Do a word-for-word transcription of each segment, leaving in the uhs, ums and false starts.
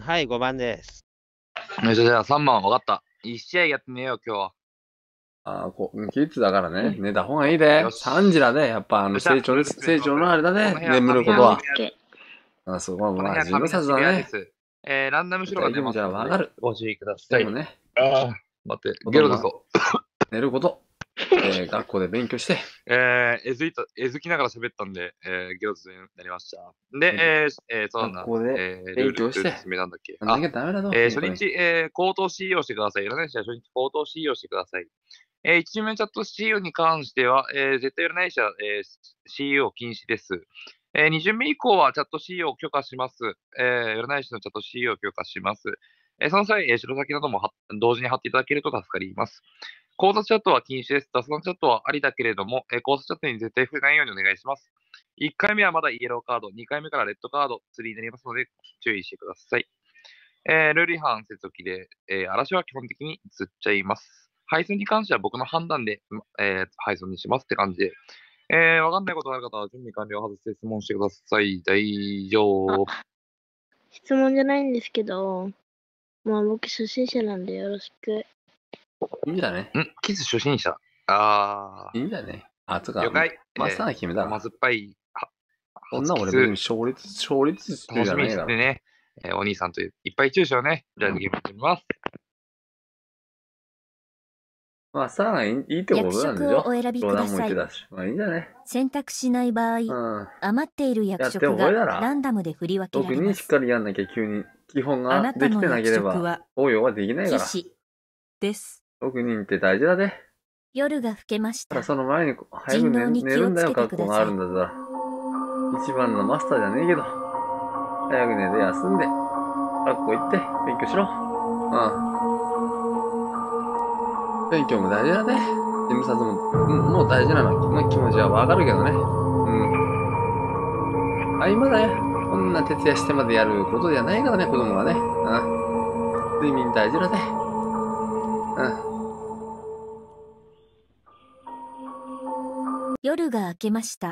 はい、ごばんです。 よし、じゃあさんばん分かった。いち試合やってみよう、今日は。 ああ、こう、キッズだからね。寝た方がいいで。 よしさんじだで。やっぱ、あの、 よっしゃ成長です。 ルール説明します成長のあれだね。 この部屋眠ることは紙なし。部屋あ、そう、まあ、 この部まあ、自分屋紙なしさずだね。 部屋です。えー、ランダム白が出ますじゃあ、 のでわかる。 ご注意ください。 でもね、 ああ、待って、ゲロだぞ。 寝ること。えー、学校で勉強して。 えー、えずいた、えずきながら喋ったんで、えー、ゲロズになりました。で、えー、えー、そうなんだ。 学校でえー、ルー勉ル、ル強してール説明なんだっけ。 なんだけどダメだぞ。 えー、初本当に日、えー、口頭 シーイーオー してください。占い師は初日口頭 シーイーオー してください。えー、いち巡目チャット シーイーオー に関しては、えー、絶対占い師は、えー、シーイーオー 禁止です。えー、に巡目以降はチャット シーイーオー を許可します。えー、占い師のチャット シーイーオー を許可します。えー、その際、えー、白先などもは同時に貼っていただけると助かります。口座チャットは禁止です。雑談チャットはありだけれども、えー、口座チャットに絶対触れないようにお願いします。いっかいめはまだイエローカード、にかいめからレッドカード、ツリーになりますので注意してください。えー、ルール違反接続で、えー、嵐は基本的に釣っちゃいます。配送に関しては僕の判断で、えー、配送にしますって感じで。えー、わかんないことがある方は準備完了を外して質問してください。大丈夫。 質問じゃないんですけど、まあ僕初心者なんでよろしく。 いいんじゃねんキス初心者。あー。いいんじゃねあ、つか、 了解。 マスターが決めたら。 甘酸っぱい。 こんな俺別に勝率、勝率楽しみにしてね。えー、お兄さんといっぱい注射をね、じゃあゲームしてみます。 まあ、さあ、いいってことなんでしょ。 役職をお選びください。 まあいいんじゃね。 選択しない場合、 うん、 余っている役職がランダムで振り分けられます。 特にしっかりやんなきゃ急に基本ができてなければ応用はできないから。 騎士です。 特にって大事だで。 夜が更けました。 その前に早く 寝, 寝るんだよ、学校があるんだから。一番のマスターじゃねえけど。早く寝て休んで、学校行って勉強しろ。うん。勉強も大事だね。事務冊も、うん、もう大事なの。まあ、気持ちはわかるけどね。うん。あ、今だよ。こんな徹夜してまでやることじゃないからね、子供はね。うん。睡眠大事だね。 うん。夜が明けました。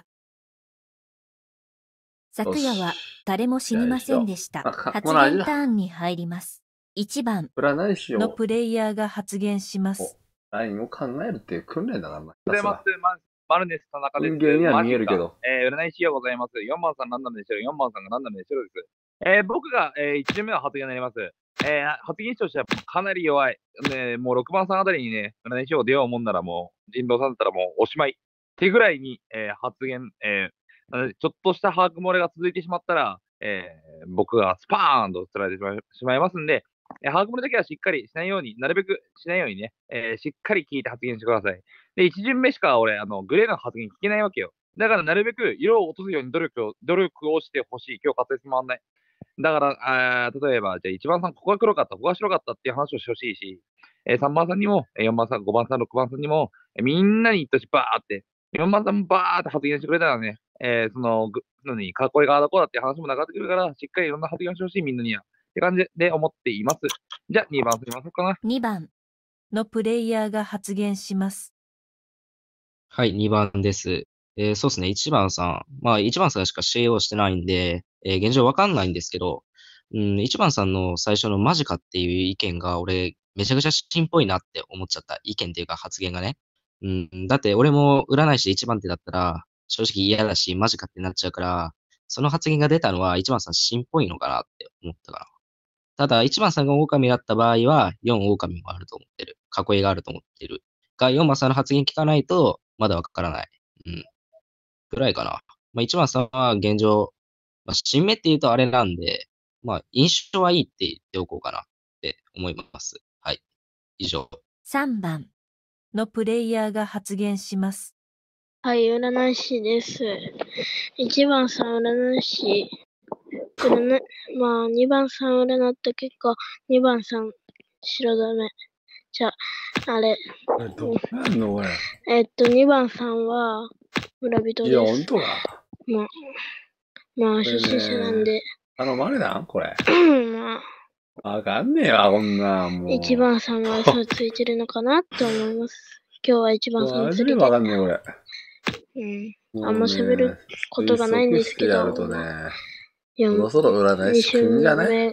昨夜は誰も死にませんでした。発言ターンに入ります。いちばんのプレイヤーが発言します。 ラインを考えるっていう訓練だからな。 でます、マルネス田中です。 運ゲーには見えるけど。 えー、占い師がございます。よんばんさんランダムで白、よんばんさんがランダムで白です。えー、僕が、えー、いち巡目の発言になります。えー、発言師としてはかなり弱い。ね、もうろくばんさんあたりにね、占い師を出ようもんならもう、人狼さんだったらもうおしまい。ってぐらいに、えー、発言、えー、ちょっとした把握漏れが続いてしまったら、えー、僕がスパーンと釣られてしまいますんで、えー、把握漏れだけはしっかりしないように、なるべくしないようにね、えー、しっかり聞いて発言してください。で、一巡目しか俺、あの、グレーの発言聞けないわけよ。だからなるべく色を落とすように努力を、努力をしてほしい。今日活躍回んない。だから、あ例えば、じゃあいちばんさん、ここが黒かった、ここが白かったっていう話をしてほしいし、えー、さんばんさんにも、よんばんさん、ごばんさん、ろくばんさんにも、えー、みんなに言ったし、バーって、よんばんさんもバーって発言してくれたらね、えー、その、のに、かっこいいガードコーだっていう話もなかってくるから、しっかりいろんな発言をしてほしい、みんなには。って感じで思っています。じゃあ、にばんすみませんかな。 にばんのプレイヤーが発言します。 はい、にばんです。えー、そうですね、いちばんさん。まあ、いちばんさんしかシェアをしてないんで、えー、現状わかんないんですけど、うん、いちばんさんの最初のマジかっていう意見が、俺、めちゃくちゃ真っぽいなって思っちゃった。意見っていうか発言がね。うん、だって俺も占い師いちばん手だったら、正直嫌だし、マジかってなっちゃうから、その発言が出たのは、いちばんさん真っぽいのかなって思ったから。ただ、いちばんさんが狼だった場合は、よん狼もあると思ってる。囲いがあると思ってる。が、よんばんさんの発言聞かないと、まだわからない。うん。ぐらいかな。まあ、いちばんさんは現状、まあ、新芽って言うとあれなんで、まあ、印象はいいって言っておこうかなって思います。はい。以上。 さんばんのプレイヤーが発言します。 はい、占い師です。いちばんさん占い師。占まあ、にばんさん占った結果、にばんさん白ダメ。じゃあ、あれ。 どうなんのこれ。 えっと、にばんさんは村人です。 いや、ほんとか。 まあ、まあ、初心者なんで。 あの、誰なんこれ。 まあ。わかんねえわ、こんな、もう。 いちばんさんは嘘ついてるのかなって思います。今日はいちばんさん釣りで。 わかんねえ、これ。 うん。あんま喋ることがないんですけど。 やるとね、そろそろ占い師くんじゃない？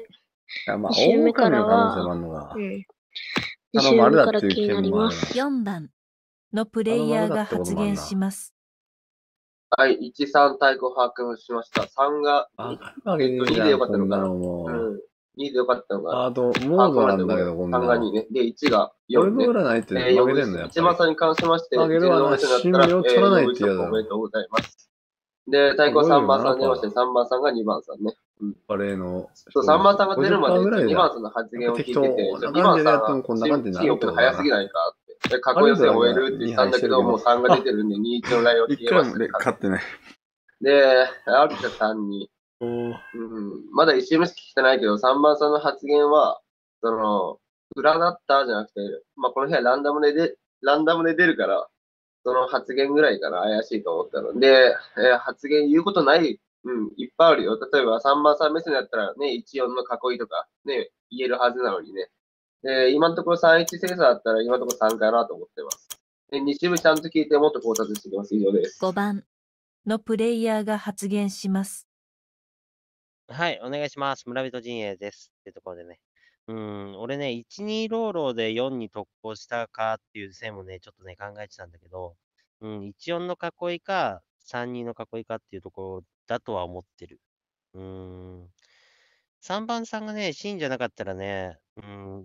や、まあ、 に周目か狼らの可能性は、 もあるのが。 うん。に頼周目まれだっていうから気にな件もあるな。 ります。 よんばんのプレイヤーが発言します。 はい、いち、さん対抗把握しました。さんが、 わかるわけえっと、 ねえにでよじゃん、こんかったのかな。 なのもうん。 う。 にでよかったのが、 あと、モードなんだけど、こんなさんがにの。 ね。で、いちがよんね。 俺の占いってえー、 負けてんのやっぱり。 一番さんに関しまして、 負けるわな、 いちの新名を取らないってやだおめでとうございます。で、対抗さんばんさんにまして、さんばんさんがにばんさんね。うん。 バレーの。 そう、さんばんさんが出るまで、にばんささんの発言を聞いてて、 にばんさんは、 こんな感じでやっても早すぎないかって。で、過去予選を終えるって言ったんだけど、もうさんが出てるんで、にいちのラインを消えました、 ね。勝ってない。 で、アルタさんに、うん、まだ一周目しか聞いてないけど、さんばんさんの発言は、その、占ったじゃなくて、まあ、この部屋ランダムでで、ランダムで出るから、その発言ぐらいから怪しいと思ったので、えー、発言言うことない、うん、いっぱいあるよ。例えばさんばんさん目線だったらね、いちよんの囲いとかね、言えるはずなのにね。で、今のところさんいち精査だったら今のところさんかなと思ってます。で、に周目ちゃんと聞いてもっと考察してきます。以上です。 ごばんのプレイヤーが発言します。 はい、お願いします。村人陣営です。ってところでね。うん、俺ね、いち、にローローでよんに特攻したかっていう線もね、ちょっとね、考えてたんだけど、うん、いちよんの囲いか、さんにの囲いかっていうところだとは思ってる。うん。さんばんさんがね、シーンじゃなかったらね、うん、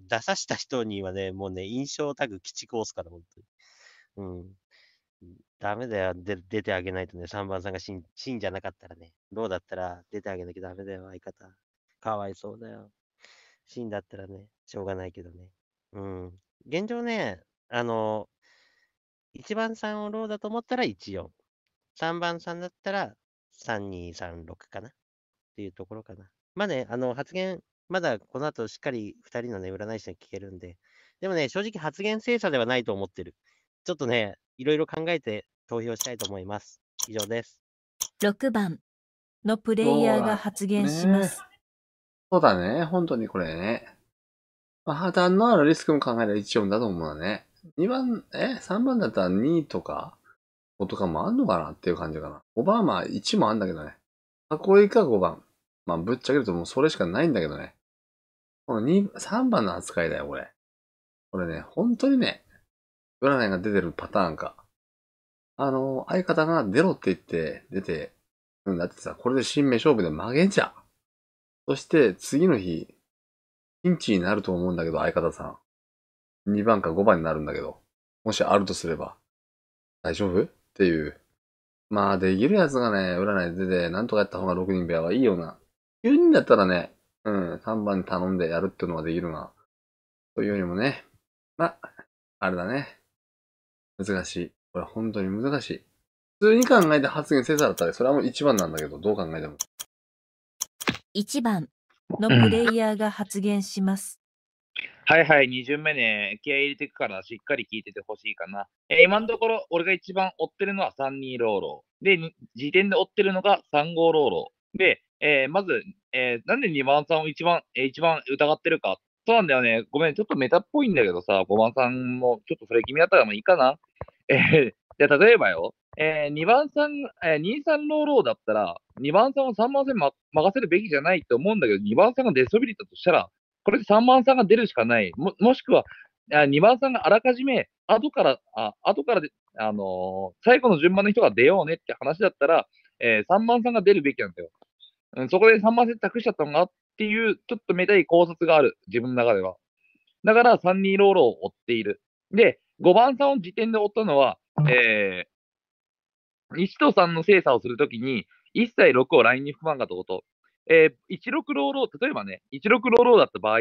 出さした人にはね、もうね、印象タグ鬼畜押すから、本当に。うん。ダメだよ。で出てあげないとね、さんばんさんがシンシンじゃなかったらね、ローだったら出てあげなきゃダメだよ、相方。かわいそうだよ。シンだったらね、しょうがないけどね。うん。現状ね、あの、いちばんさんをローだと思ったらいちよん。さんばんさんだったらさんにさんろくかなっていうところかな。まあね、あの、発言、まだこの後しっかりふたりのね、占い師に聞けるんで。でもね、正直発言精査ではないと思ってる。ちょっとね、いろいろ考えて投票したいと思います。以上です。 ろくばんのプレイヤーが発言します。 そうだね。本当にこれね。まあ、破綻のあるリスクも考えたらいちよんだと思うのね。にばん、え ?さん 番だったらにとかごとかもあんのかなっていう感じかな。ごばんはまあいちもあんだけどね。囲いかごばん。まあぶっちゃけるともうそれしかないんだけどね。このに、さんばんの扱いだよ、これ。これね、本当にね、占いが出てるパターンか。あの、相方が出ろって言って出て、うんだってさ、これで新名勝負で負けんじゃん。そして次の日、ピンチになると思うんだけど、相方さん。にばんかごばんになるんだけど。もしあるとすれば。大丈夫っていう。まあ、できるやつがね、占い出て、なんとかやった方がろくにん部屋はいいような。きゅうにんだったらね、うん、さんばんに頼んでやるっていうのはできるが。というよりもね、まあ、あれだね。難しい。これは本当に難しい。普通に考えて発言せざるだったら、それはもういちばんなんだけど、どう考えても。 いちばんのプレイヤーが発言します。 はいはい、に巡目ね、気合い入れていくからしっかり聞いててほしいかな。えー、今のところ、俺が一番追ってるのはさんにローロー。で、時点で追ってるのがさんごローロー。で、えー、まず、えー、なんでにばんさんを一番、えー、一番疑ってるか。そうなんだよね。ごめん、ちょっとメタっぽいんだけどさ、ごばんさんもちょっとそれ気味だったらもういいかな。えー、じゃあ例えばよ、えー、にばんさん、えー、にさんローローだったら、にばんさんはさんばんさんに任せるべきじゃないと思うんだけど、にばんさんが出そびれたとしたら、これでさんばんさんが出るしかない。も、もしくは、にばんさんがあらかじめ、後から、あ、後からで、あのー、最後の順番の人が出ようねって話だったら、えー、さんばんさんが出るべきなんだよ。うん、そこでさんばんさん託しちゃったのかっていう、ちょっとめたい考察がある。自分の中では。だから、さんにローローを追っている。で、ごばんさんを時点で追ったのは、えー、いちとさんの精査をするときに、一切ろくをラインに含まんかったこと。えー、いちろくローロー、例えばね、いちろくローローだった場合って、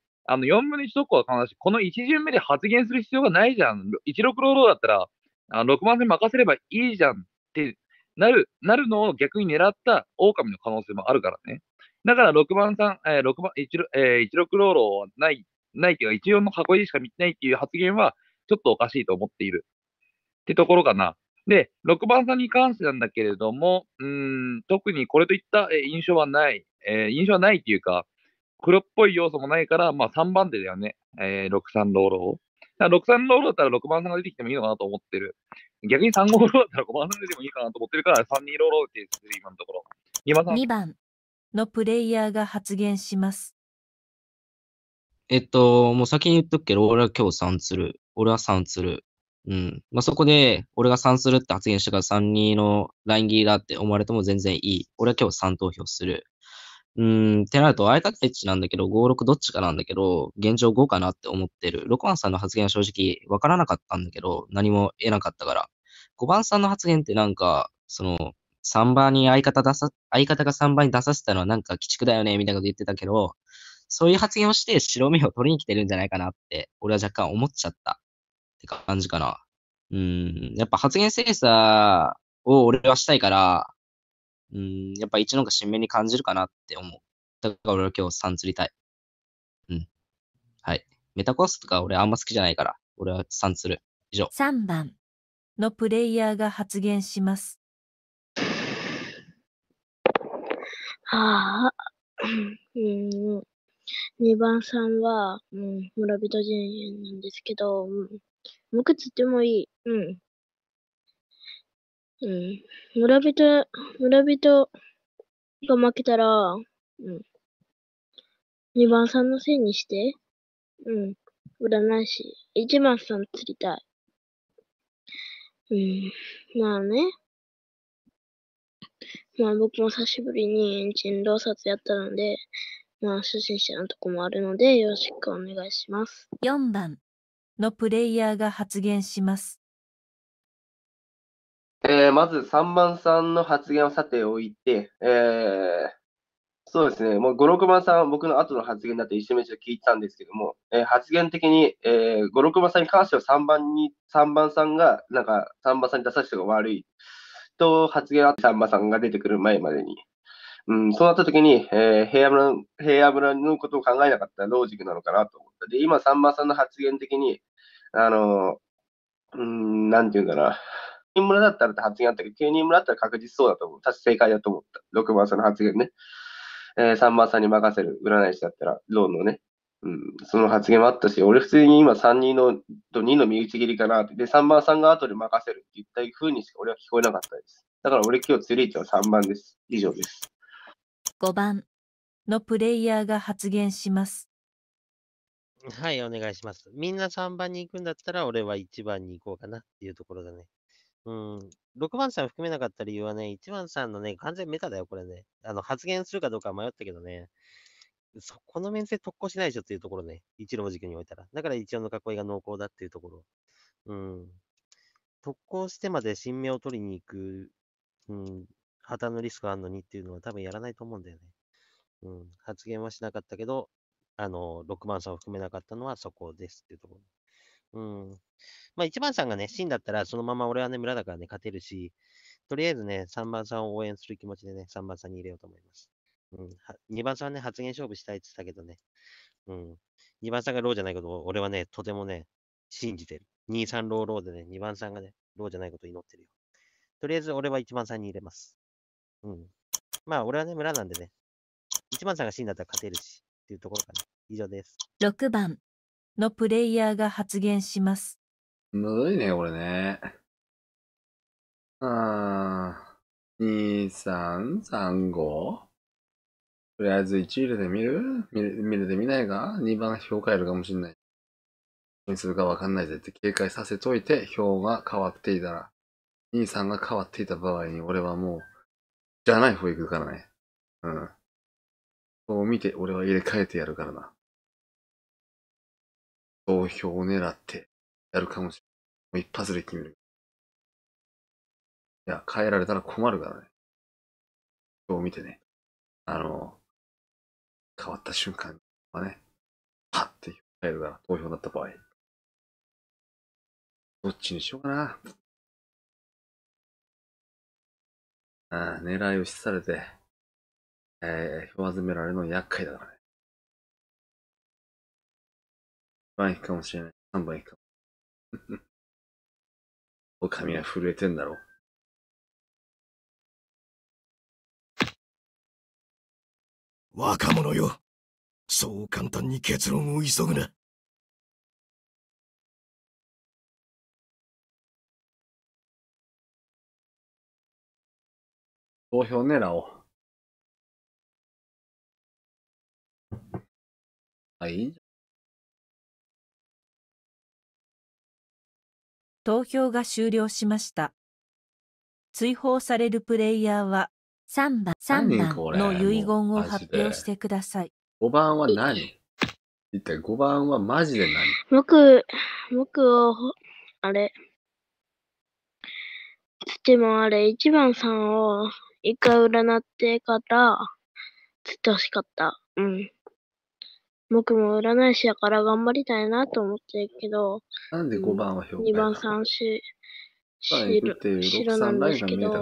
あの、よんぶんのいち特攻は必ずし、このいち巡目で発言する必要がないじゃん。いちろくローローだったら、あろくばん線任せればいいじゃんってなる、なるのを逆に狙った狼の可能性もあるからね。だからろくばんさん、えー、ろくばん、いち、えー、いちろくローローはない、ないっていうか、いちよんの囲いでしか見てないっていう発言は、ちょっとおかしいと思っている。ってところかな。で、ろくばんさんに関してなんだけれども、うーん、特にこれといった印象はない。えー、印象はないっていうか、黒っぽい要素もないから、まあさんばん手だよね。えー、ろくさんローロー。ろくさんローローだったらろくばんさんが出てきてもいいのかなと思ってる。逆にさんごローローだったらごばんさん出てもいいかなと思ってるから、さんにローローって言ってる、今のところ。 にばんのプレイヤーが発言します。 えっと、もう先に言っとくけど、俺は今日さんする。俺はさんする。うん。まあ、そこで、俺がさんするって発言したからさんにのライン切りだって思われても全然いい。俺は今日さん投票する。うーん、ってなると、相方いちなんだけど、ご、ろくどっちかなんだけど、現状ごかなって思ってる。ろくばんさんの発言は正直わからなかったんだけど、何も得なかったから。ごばんさんの発言ってなんか、その、さんばんに相方出さ、相方がさんばんに出させたのはなんか鬼畜だよね、みたいなこと言ってたけど、そういう発言をして白目を取りに来てるんじゃないかなって、俺は若干思っちゃったって感じかな。うーん、やっぱ発言精査を俺はしたいから、うーん、やっぱいちの方が新鮮に感じるかなって思う。だから俺は今日さん釣りたい。うん。はい。メタコスとか俺あんま好きじゃないから、俺はさん釣る。以上。 さんばんのプレイヤーが発言します。 はあ、うん、にばんさんは、うん、村人陣営なんですけど、うん、無くつってもいい。うん。うん。村人、村人が負けたら、うん。にばんさんのせいにして、うん。占い師。いちばんさん釣りたい。うん。まあね。まあ僕も久しぶりに人狼殺やったので、まあ初心者のとこもあるので、よろしくお願いします。 よんばんのプレイヤーが発言します。 えー、まずさんばんさんの発言をさておいて、えー、そうですね、もうご、ろくばんさんは僕の後の発言だと一緒に聞いてたんですけども、えー、発言的に、えー、ご、ろくばんさんに関してはさんばんに、さんばんさんが、なんかさんばんさんに出させたのが悪いと発言あってさんばんさんが出てくる前までに。うん、そうなった時に、えー、平野村、平野村のことを考えなかったロジックなのかなと思った。で、今さんばんさんの発言的に、あの、うん、なんていうんかな。金村だったらって発言あったけど、慶任村だったら確実そうだと思う。確か正解だと思った。ろくばんさんの発言ね。えー、さんばんさんに任せる占い師だったら、ローンのね。うん、その発言もあったし、俺普通に今さんにのとにの身内切りかなって。で、さんばんさんが後で任せるって言った風にしか俺は聞こえなかったです。だから俺今日釣り位置はさんばんです。以上です。 ごばんのプレイヤーが発言します。 はい、お願いします。みんなさんばんに行くんだったら、俺はいちばんに行こうかなっていうところだね。うん。ろくばんさん含めなかった理由はね、いちばんさんのね、完全メタだよ、これね。あの、発言するかどうか迷ったけどね。そこの面接特攻しないでしょっていうところね。一郎軸に置いたら。だから一応の囲いが濃厚だっていうところ。うん。特攻してまで新名を取りに行く、うん、破綻のリスクあるのにっていうのは多分やらないと思うんだよね。うん。発言はしなかったけど、あの、ろくばんさんを含めなかったのはそこですっていうところ。うん。まあいちばんさんがね、死んだったらそのまま俺はね、村だからね、勝てるし、とりあえずね、さんばんさんを応援する気持ちでね、さんばんさんに入れようと思います。うん。にばんさんはね、発言勝負したいって言ってたけどね。うん。にばんさんがローじゃないことを、俺はね、とてもね、信じてる。に、さんローローでね、にばんさんがね、ローじゃないことを祈ってるよ。とりあえず俺はいちばんさんに入れます。うん。まあ、俺はね、村なんでね、いちばんさんが死んだったら勝てるし、っていうところかな。以上です。 ろくばんのプレイヤーが発言します。 むずいね、これね。あー、に、さん、さん、ご。とりあえずいち入れてみる見れ見れてみないが ?に 番票変えるかもしんない。何するかわかんないぜって警戒させといて、票が変わっていたら、に、さんが変わっていた場合に、俺はもう、じゃない方行くからね。うん。そう見て、俺は入れ替えてやるからな。投票を狙って、やるかもしれない。もう一発で決める。いや、変えられたら困るからね。票を見てね。あの、変わった瞬間はね、パッて変えるから、投票だった場合。どっちにしようかな。ああ、狙いを失されて、えー、票集められるの厄介だからね。いちばん行くかもしれない。さんばん行くかも。お上は震えてんだろ。 若者よ。そう簡単に結論を急ぐな。 投票狙おう。あ、いいんじ投票が終了しました。追放されるプレイヤーはさんばん、さんばんの遺言を発表してください。 ごばんは何？一体ごばんはマジで何？ 僕、僕を、あれ、でもあれ、いちばんさんを一回占ってから釣ってほしかった。うん。僕も占い師やから頑張りたいなと思ってるけど、 なんでごばんは評価にばんさんし、 白白なんですけど、うん。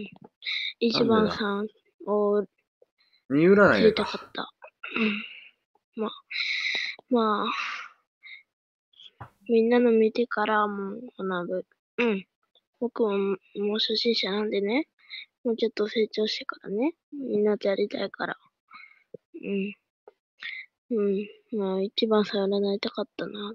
いちばんさんをに占い釣りたかった。うん。まあ、まあ、みんなの見てからも学ぶ。うん。僕ももう初心者なんでね、もうちょっと成長してからね、みんなとやりたいから。うん。うん。まあ、一番さん占いたかったなって。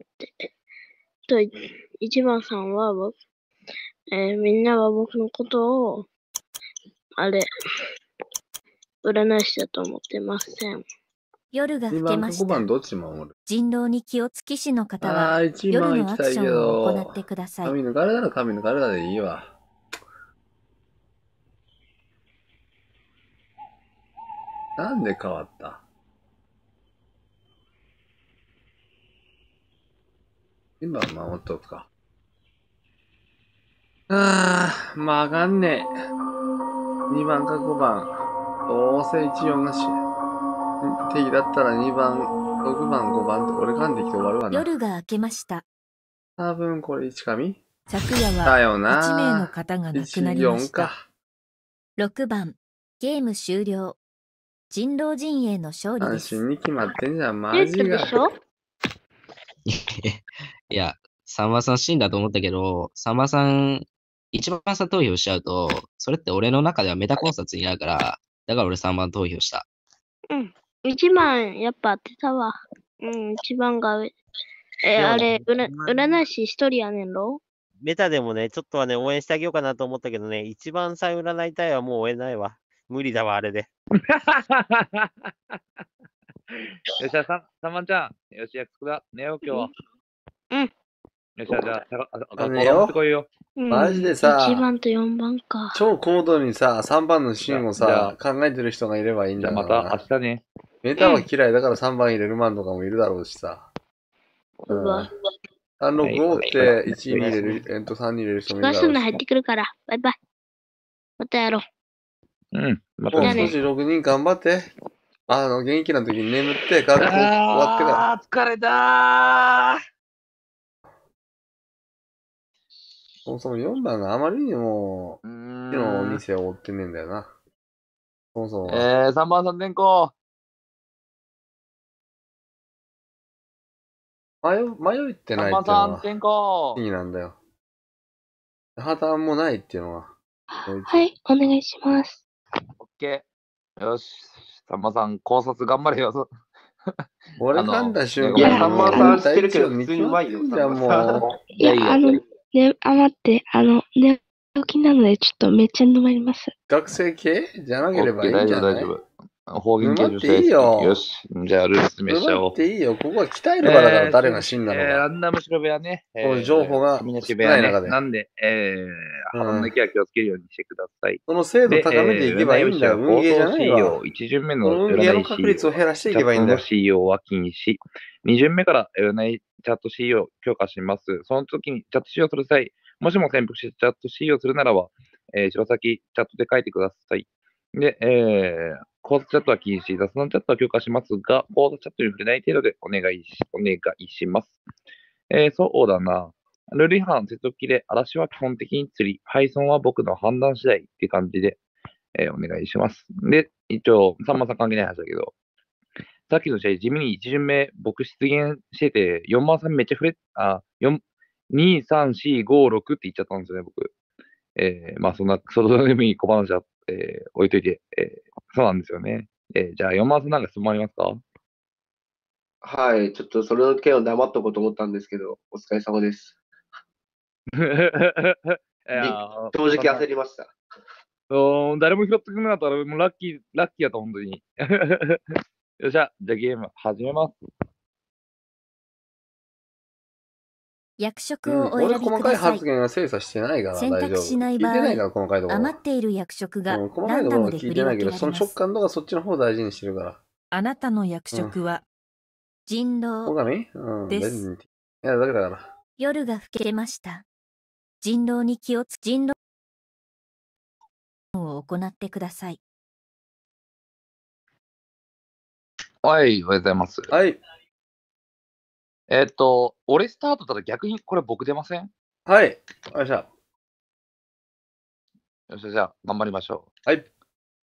と、一番さんは僕、えー、みんなは僕のことを、あれ、占い師だと思ってません。 夜が更けました。人狼に気をつきしの方は、夜のアクションを行ってください。 髪抜かれたら髪抜かれたでいいわ。なんで変わった？今は守っとくか。ああ、まあがんねえ。にばんかごばん。どうせいちよんがし。敵だったらにばん、ろくばん、ごばんって俺がんできて終わるわな。 夜が明けました。 多分これいち紙？ 昨夜はいち名の方が亡くなりました。ろくばん、ゲーム終了。人狼陣営の勝利です。 安心に決まってんじゃん、マジが。 いや、さんばんさん死んだと思ったけど、さんばんさん、いちばんさん投票しちゃうと、それって俺の中ではメタ考察になるから、だから俺さんばん投票した。 うん。いちばんやっぱ当てたわ。うん、いちばんが上。え、あれ、占い師一人やねんろ？ メタでもね、ちょっとはね、応援してあげようかなと思ったけどね、一番さえ占いたいはもう応援ないわ。無理だわ、あれで。 よっしゃ、さんばんちゃん。よし、約束だ。寝よう、今日は。 うん。 よっしゃ、じゃあ、学校持ってこいよ。 マジでさ、 いちばんとよんばんか。 超高度にさ、さんばんのシーンをさ、考えてる人がいればいいんだよな。 じゃあまた明日ね。 メタは嫌いだからさんばん入れるマンとかもいるだろうしさ。 うわ。 さんろくごっていちに入れる、えっとさんに入れる人もいるだろうし。 ガスの入ってくるから。バイバイ。またやろう。うん。 またね。もう少しろくにん頑張って。あの、元気な時に眠って、学校終わってから。 あー、疲れたー。 そもそもよんばんがあまりにも、うちのお店を追ってねえんだよな。そもそも。 えー、さんばんさん転校。 迷、迷ってないっていうのは、 さんばんさん転校。 いいなんだよ。破綻もないっていうのは。 はい、お願いします。 オッケー。よし。さんばんさん、考察頑張れよ。 俺噛んだ瞬間いや、さんばんさん知ってるけど、普通にうまいよ。 じゃあもう。いや、あの、ね、あ、待って、あの、寝起きなので、ちょっとめっちゃ沼ります。 学生系じゃなければいいんじゃない？ 大丈夫、大丈夫。方言系女性。いいよ。 よし。じゃあ、ルール説明しちゃおう。 っていいよ。ここは鍛える場だから誰が死んだのか。 えー、ランダム調べはね、 この情報が少ない中で。なんで、えー、腹の気は気をつけるようにしてください。 その精度高めていけばいいんだよ。運ゲーじゃないわ。 一巡目の運ゲーの確率を減らしていけばいいんだよ。 チャットの シーイーオー は禁止。二巡目から占いチャット シーイーオー を強化します。その時にチャット シーイーオー する際、もしも潜伏してチャット シーイーオー するならば、えー、白先チャットで書いてください。で、えー、口座チャットは禁止、雑談チャットは許可しますが、口座チャットに触れない程度でお願いし、お願いします。えー、そうだな。ルール違反、接続切れ、嵐は基本的に釣り、配送は僕の判断次第って感じで、えー、お願いします。で、一応、さんばんさん関係ない話だけど、さっきの試合、地味にいち巡目、僕出現してて、よんばんさんめっちゃ触れ、あ、に、さん、よん、ご、ろくって言っちゃったんですよね、僕。えー、まあ、そんな、その意味小話は、えー、置いといて、えー、そうなんですよね。えー、じゃあ、よんばんさんなんか質問ありますか？ はい、ちょっとそれの件を黙っとこうと思ったんですけど、お疲れ様です。正直焦りました。 誰も拾ってくれなかったら、もうラッキー、ラッキーやった、本当に。よっしゃ、じゃあゲーム始めます。 役職うん、 をお選俺びください。 細かい発言は精査してないから選大丈夫。 択しない聞い場合、 てないから細かいところは。 余っている役職がうん、細かランダムいところは聞いで振り分てないけど、そのけられます。 直感とかそっちの方を大事にしてるから。 あなたの役うん。 職は人狼狼うん、 です。 別に。いや、だけだから。 夜が更けました。人狼に気をつ、人狼を行ってください。 はい、おはようございます。 はい。 えっと、俺スタートだと逆にこれ僕出ません？ はい。よっしゃ。 よっしゃ、じゃあ、頑張りましょはい。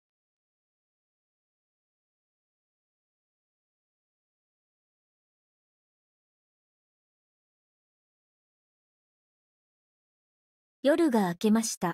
夜が明けました。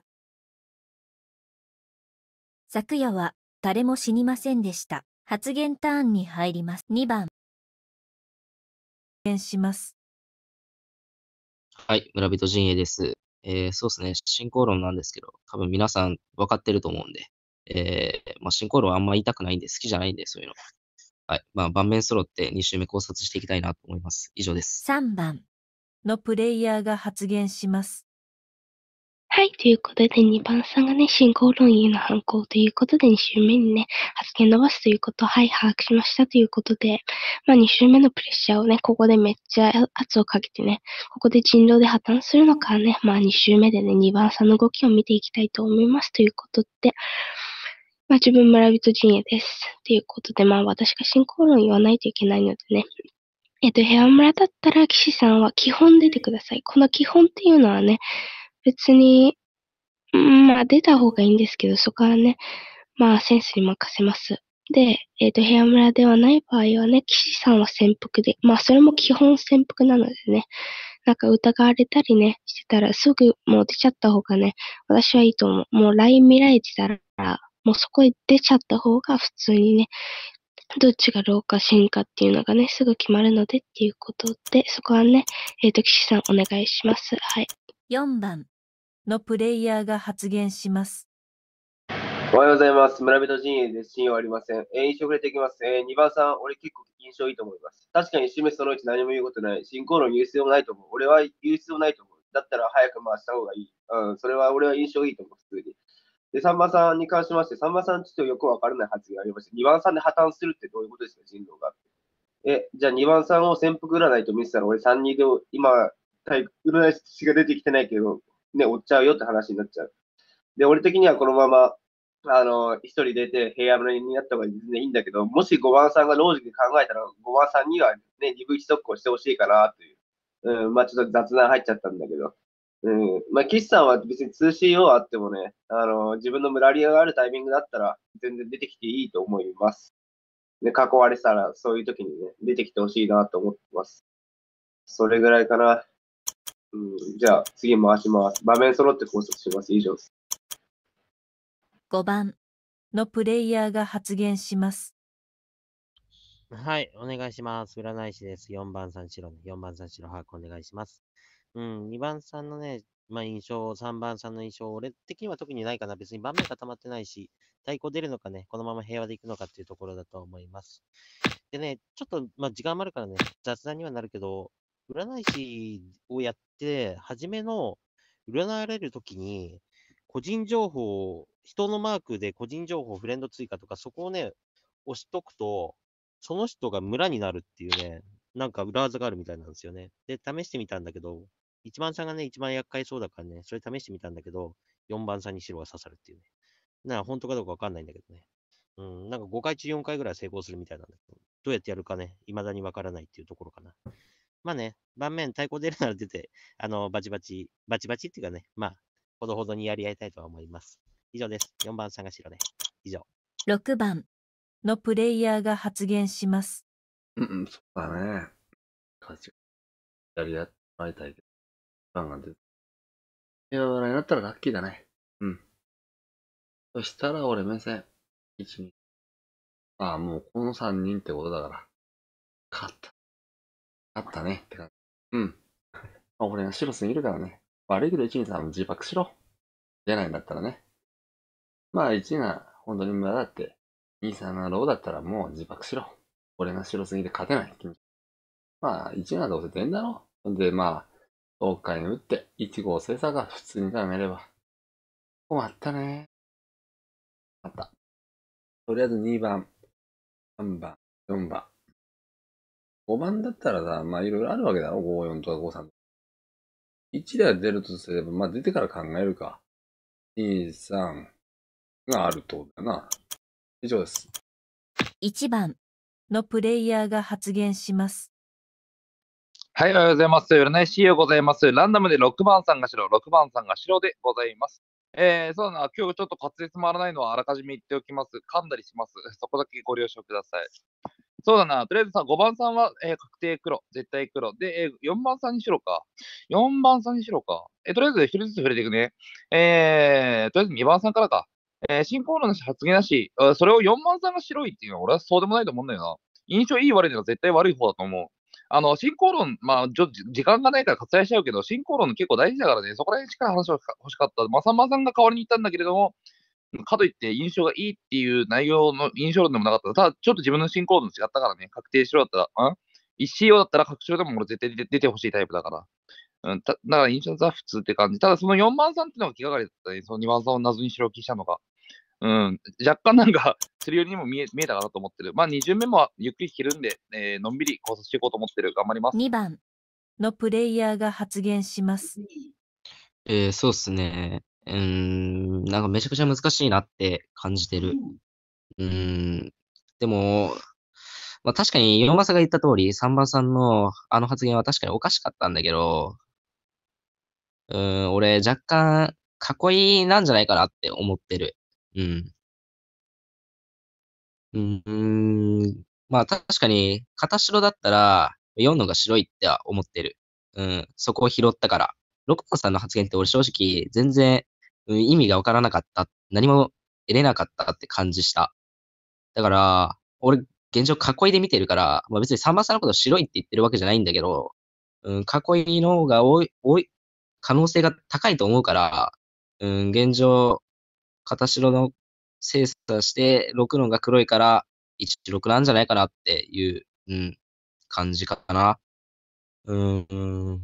昨夜は誰も死にませんでした。発言ターンに入ります。にばん。発言します。 はい、村人陣営です。えー、そうですね、進行論なんですけど、多分皆さん分かってると思うんで、えー、まあ、進行論あんま言いたくないんで、好きじゃないんで、そういうの。はい、まあ、盤面揃ってに周目考察していきたいなと思います。以上です。 さんばんのプレイヤーが発言します。 はい。ということで、にばんさんがね、進行論への反抗ということで、に週目にね、発言伸ばすということを、はい、把握しましたということで、まあ、に週目のプレッシャーをね、ここでめっちゃ圧をかけてね、ここで人狼で破綻するのかね、まあ、に週目でね、にばんさんの動きを見ていきたいと思いますということで、まあ、自分村人陣営です。ということで、まあ、私が進行論言わないといけないのでね、えっと、部屋村だったら、騎士さんは基本出てください。この基本っていうのはね、別に、うん、まあ出た方がいいんですけど、そこはね、まあセンスに任せます。で、えっと、部屋村ではない場合はね、騎士さんは潜伏で、まあそれも基本潜伏なのでね、なんか疑われたりね、してたらすぐもう出ちゃった方がね、私はいいと思う。もう ライン 見られてたら、もうそこへ出ちゃった方が普通にね、どっちが老化進化っていうのがね、すぐ決まるのでっていうことで、そこはね、えっと、騎士さんお願いします。はい。 よんばんのプレイヤーが発言します。 おはようございます。村人陣営です。信用ありません。えー、印象触れていきます。えー、にばんさん、俺結構印象いいと思います。確かに示すそのうち何も言うことない。進行論言う必要もないと思う。俺は言う必要ないと思う。だったら早く回した方がいい。うん、それは俺は印象いいと思う、普通に。で、さんばんさんに関しまして、さんばんさんちょっとよくわからない発言がありました。にばんさんで破綻するってどういうことですか、人狼が。え、じゃあにばんさんを潜伏占いと見せたら、俺さんにんで今、占い師が出てきてないけど、ね、追っちゃうよって話になっちゃう。で、俺的にはこのまま、あの、一人出て平野村になった方が全然いいんだけど、もしごばんさんがロージックで考えたら、ごばんさんにはね、にぶいち速攻してほしいかなという。うん、まあちょっと雑談入っちゃったんだけど。うん、まあ岸さんは別に ツーシーオー あってもね、あの、自分の村リアがあるタイミングだったら、全然出てきていいと思います。で、囲われてたら、そういう時にね、出てきてほしいなと思ってます。それぐらいかな。うん、じゃあ、次回します。場面揃って考察します。以上です。 ごばんのプレイヤーが発言します。 はい、お願いします。占い師です。よんばんさん白ね。よんばんさん白把握お願いします。うん、にばんさんのね、まあ印象、さんばんさんの印象、俺的には特にないかな。別に盤面固まってないし、対抗出るのかね、このまま平和でいくのかっていうところだと思います。でね、ちょっと、まあ時間もあるからね、雑談にはなるけど、占い師をやって、初めの占われるときに、個人情報、人のマークで個人情報、フレンド追加とか、そこをね、押しとくと、その人が村になるっていうね、なんか裏技があるみたいなんですよね。で、試してみたんだけど、いちばんさんがね、一番厄介そうだからね、それ試してみたんだけど、よんばんさんに白が刺さるっていうね。なあ、本当かどうかわかんないんだけどね。うん、なんかごかい中よんかいぐらい成功するみたいなんだけど、どうやってやるかね、未だにわからないっていうところかな。まあね、盤面対抗出るなら出て、あの、バチバチ、バチバチっていうかね、まあ、ほどほどにやり合いたいとは思います。以上です。よんばんさんが白ね。以上。 ろくばんのプレイヤーが発言します。 うんうん、そうだね。やりやってもらいたいけど。番が出て。平和占いになったらラッキーだね。うん。そしたら俺目線。いち、に。ああ、もうこのさんにんってことだから。勝った。勝ったねって感じ。うん。まあ、俺が白すぎるからね。悪いけどいち、に、さん自爆しろ。出ないんだったらね。まあいちが本当に無駄だって。に、さんがローだったらもう自爆しろ。俺が白すぎて勝てない。まあいちがどうせ出んだろ。ほんでまあ、 東海に打って、いち号精査が普通に考えれば。困ったね。また。とりあえずにばん、さんばん、よんばん。ごばんだったらさ、まあいろいろあるわけだろ。ごよんとかごさん。いち台出るとすれば、まあ出てから考えるか。に、さんがあるってことだな。以上です。 いちばんのプレイヤーが発言します。 はい、おはようございます。占い師よございます。ランダムでろくばんさんが白、ろくばんさんが白でございます。えー、そうだな、今日ちょっと滑舌回らないのはあらかじめ言っておきます。噛んだりします。そこだけご了承ください。そうだな、とりあえずさ、ごばんさんは、えー、確定黒、絶対黒。で、えー、よんばんさんに白か。よんばんさんに白か。えー、とりあえず一人ずつ触れていくね。えー、とりあえずにばんさんからか。えー、進行論なし、発言なし、それをよんばんさんが白いっていうのは俺はそうでもないと思うんだよな。印象いい悪いのは絶対悪い方だと思う。あの、進行論、まあ、ちょっと時間がないから割愛しちゃうけど、進行論結構大事だからね、そこら辺しっかり話を欲しかった。まあ、さんばんさんが代わりに言ったんだけれども、かといって印象がいいっていう内容の印象論でもなかった。ただ、ちょっと自分の進行論違ったからね、確定しろだったら、ん一仕様だったら確証でも俺絶対出てほしいタイプだから。うん、ただから印象は普通って感じ。ただそのよんばんさんっていうのが気がかりだったね。そのにばんさんを謎に白きしたのが。うん、若干なんか、するよりにも見え見えたかなと思ってる。まあ、に巡目もゆっくり弾けるんで、えー、のんびり考察していこうと思ってる。頑張ります。 にばんのプレイヤーが発言します。 えー、そうっすね。うーん、なんかめちゃくちゃ難しいなって感じてる。うーん、でも、まあ確かによんばんさんが言った通り、さんばんさんのあの発言は確かにおかしかったんだけど、うーん、俺若干囲いなんじゃないかなって思ってる。うん。うーん、まあ確かに、片白だったら、よんのが白いっては思ってる。うん、そこを拾ったから。ろくばんさんの発言って俺正直、全然、うん、意味がわからなかった。何も得れなかったって感じした。だから、俺、現状囲いで見てるから、まあ別にさんばんさんのこと白いって言ってるわけじゃないんだけど、うん、囲いの方が多い、多い、可能性が高いと思うから、うん、現状、片白の精査して、ろくのが黒いから、いちろくなんじゃないかなっていう、うん、感じかな。うーん、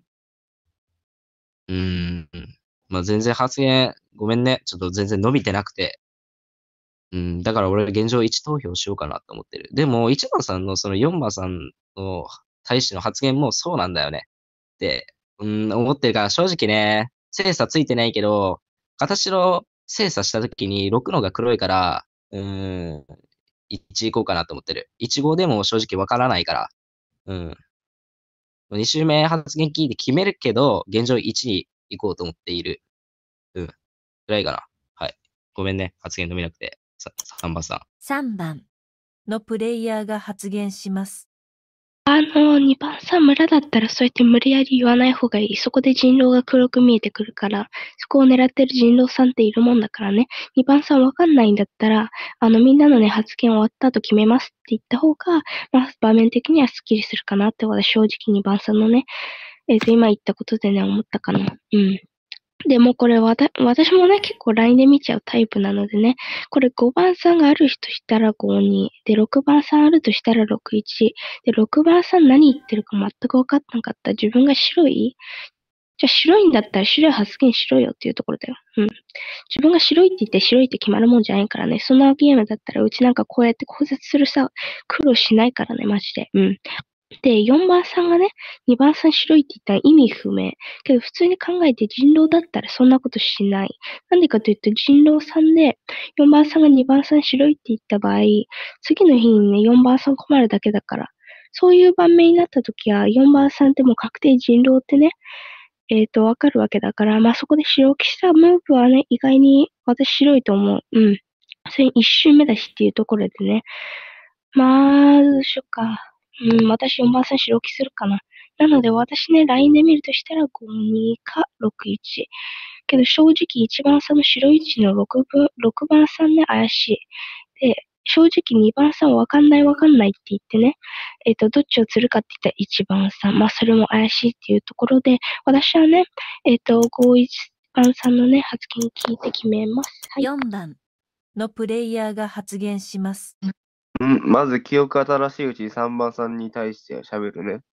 うーん。まあ、全然発言、ごめんね。ちょっと全然伸びてなくて。うん、だから俺現状いち投票しようかなと思ってる。でも、いちばんさんのそのよんばんさんの対しての発言もそうなんだよね。って、うん、思ってるから、正直ね、精査ついてないけど、形の精査したときにろくのが黒いから、うーん、いち行こうかなと思ってる。いち号でも正直わからないから。うん。に周目発言聞いて決めるけど、現状いちに行こうと思っている。うん。くらいかな。はい。ごめんね。発言止めなくて。さんばんさん。 さんばんのプレイヤーが発言します。 あの、にばんさん村だったらそうやって無理やり言わない方がいい。そこで人狼が黒く見えてくるから、そこを狙ってる人狼さんっているもんだからね。にばんさんわかんないんだったら、あの、みんなのね、発言終わった後決めますって言った方が、まあ、場面的にはスッキリするかなって私正直にばんさんのね、えっ、と、今言ったことでね、思ったかな。うん。でもこれわた、私もね、結構 ライン で見ちゃうタイプなのでね、これごばんさんがあるとしたらごに、で、ろくばんさんあるとしたらろくいち、で、ろくばんさん何言ってるか全く分かってなかった。自分が白いじゃあ白いんだったら白い発言しろよっていうところだよ。うん。自分が白いって言って白いって決まるもんじゃないからね。そんなゲームだったらうちなんかこうやって考察するさ、苦労しないからね、マジで。うん。で、よんばんさんがね、にばんさん白いって言ったら意味不明。けど普通に考えて人狼だったらそんなことしない。なんでかというと人狼さんでよんばんさんがにばんさん白いって言った場合、次の日にね、よんばんさん困るだけだから。そういう場面になった時は、よんばんさんってもう確定人狼ってね、えっと、わかるわけだから、まあそこで白きしたムーブはね、意外に私白いと思う。うん。それに一周目だしっていうところでね。まあ、どうしようか。うん、私よんばんさん白きするかな。なので私ね、ライン で見るとしたらごにかろくいち。けど正直いちばんさんの白いちのろくばんさんね、怪しい。で、正直にばんさんわかんないわかんないって言ってね、えっ、ー、と、どっちを釣るかって言ったらいちばんさん。まあ、それも怪しいっていうところで、私はね、えっ、ー、と、ごいちばんさんのね、発言聞いて決めます。はい。 よんばんのプレイヤーが発言します。 うん、まず記憶新しいうちにさんばんさんに対して喋るね。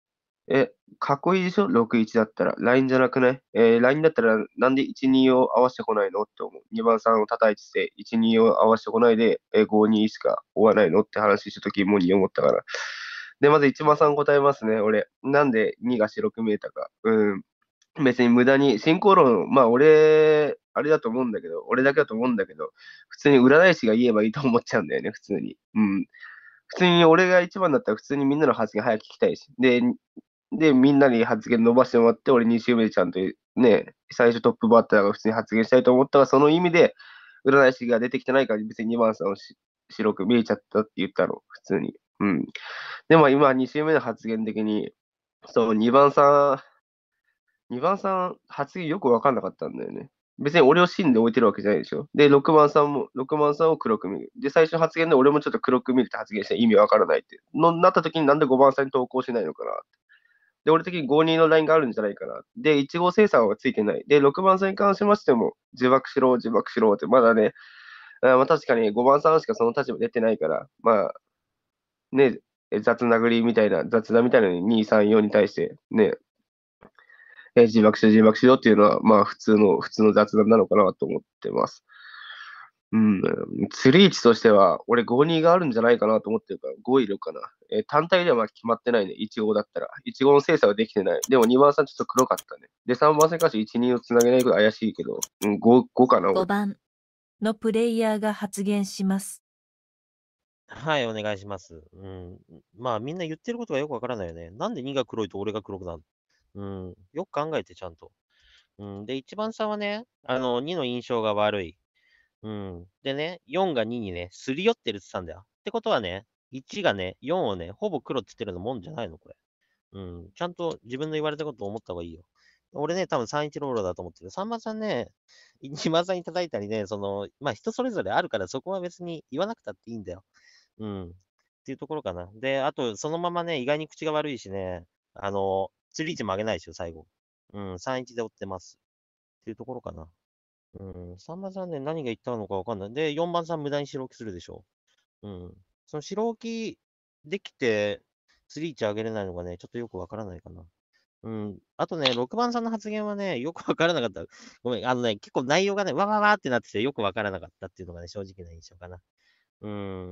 え、かっこいいでしょ ?ろくいち だったら。ラインじゃなくない？えー、ラインだったらなんでいちにを合わせてこないのって思う。にばんさんを叩いてて、いちにを合わせてこないで、えー、ごにしか追わないのって話したときもに思ったから。で、まずいちばんさん答えますね、俺。なんでにが白く見えたか。うん。別に無駄に、進行論、まあ俺、あれだと思うんだけど、俺だけだと思うんだけど、普通に占い師が言えばいいと思っちゃうんだよね、普通に。うん。普通に俺が一番だったら普通にみんなの発言早く聞きたいし。で、で、みんなに発言伸ばしてもらって、俺に週目でちゃんとね、最初トップバッターが普通に発言したいと思ったら、その意味で、占い師が出てきてないから別ににばんさんをし白く見えちゃったって言ったの、普通に。うん。でも今に週目の発言的に、そう、にばんさん、にばんさん発言よくわかんなかったんだよね。別に俺を芯で置いてるわけじゃないでしょ。で、ろくばんさんも、ろくばんさんを黒く見る。で、最初の発言で俺もちょっと黒く見るって発言して意味わからないって。のなった時になんでごばんさんに投稿しないのかな。で、俺的にごにのラインがあるんじゃないかな。で、いち号生産はついてない。で、ろくばんさんに関しましても、自爆しろ、自爆しろって、まだね、あまあ確かにごばんさんしかその立場出てないから、まあ、ね、雑殴りみたいな、雑談みたいなのにに、さん、よんに対して、ね、え自爆しろ、自爆しろっていうのは、まあ普通の、普通の雑談なのかなと思ってます。うん、釣り位置としては、俺ごにがあるんじゃないかなと思ってるから、ごいるかな。えー、単体ではまあ決まってないね、いち号だったら。いち号の精査はできてない。でもにばんさんちょっと黒かったね。で、さんばんさんに関していち、にをつなげないぐらい怪しいけど、うん、ご、ごかな。 ごばんのプレイヤーが発言します。 はい、お願いします。うん。まあ、みんな言ってることがよくわからないよね。なんでにが黒いと俺が黒くなるの？うん。よく考えて、ちゃんと。うん。で、いちばんさんはね、あの、にの印象が悪い。うん。でね、よんがににね、すり寄ってるって言ってたんだよ。ってことはね、いちがね、よんをね、ほぼ黒って言ってるのもんじゃないの、これ。うん。ちゃんと自分の言われたことを思った方がいいよ。俺ね、多分さんいちローラーだと思ってる。さんばんさんね、にばんさんに叩いたりね、その、まあ人それぞれあるから、そこは別に言わなくたっていいんだよ。うん。っていうところかな。で、あと、そのままね、意外に口が悪いしね、あの、釣り位置も上げないですよ、最後。うん、さんいちで追ってます。っていうところかな。うん、さんばんさんね、何が言ったのかわかんない。で、よんばんさん無駄に白置きするでしょ。うん。その白置きできて、釣り位置上げれないのがね、ちょっとよくわからないかな。うん。あとね、ろくばんさんの発言はね、よくわからなかった。ごめん、あのね、結構内容がね、わわわってなってて、よくわからなかったっていうのがね、正直な印象かな。うん。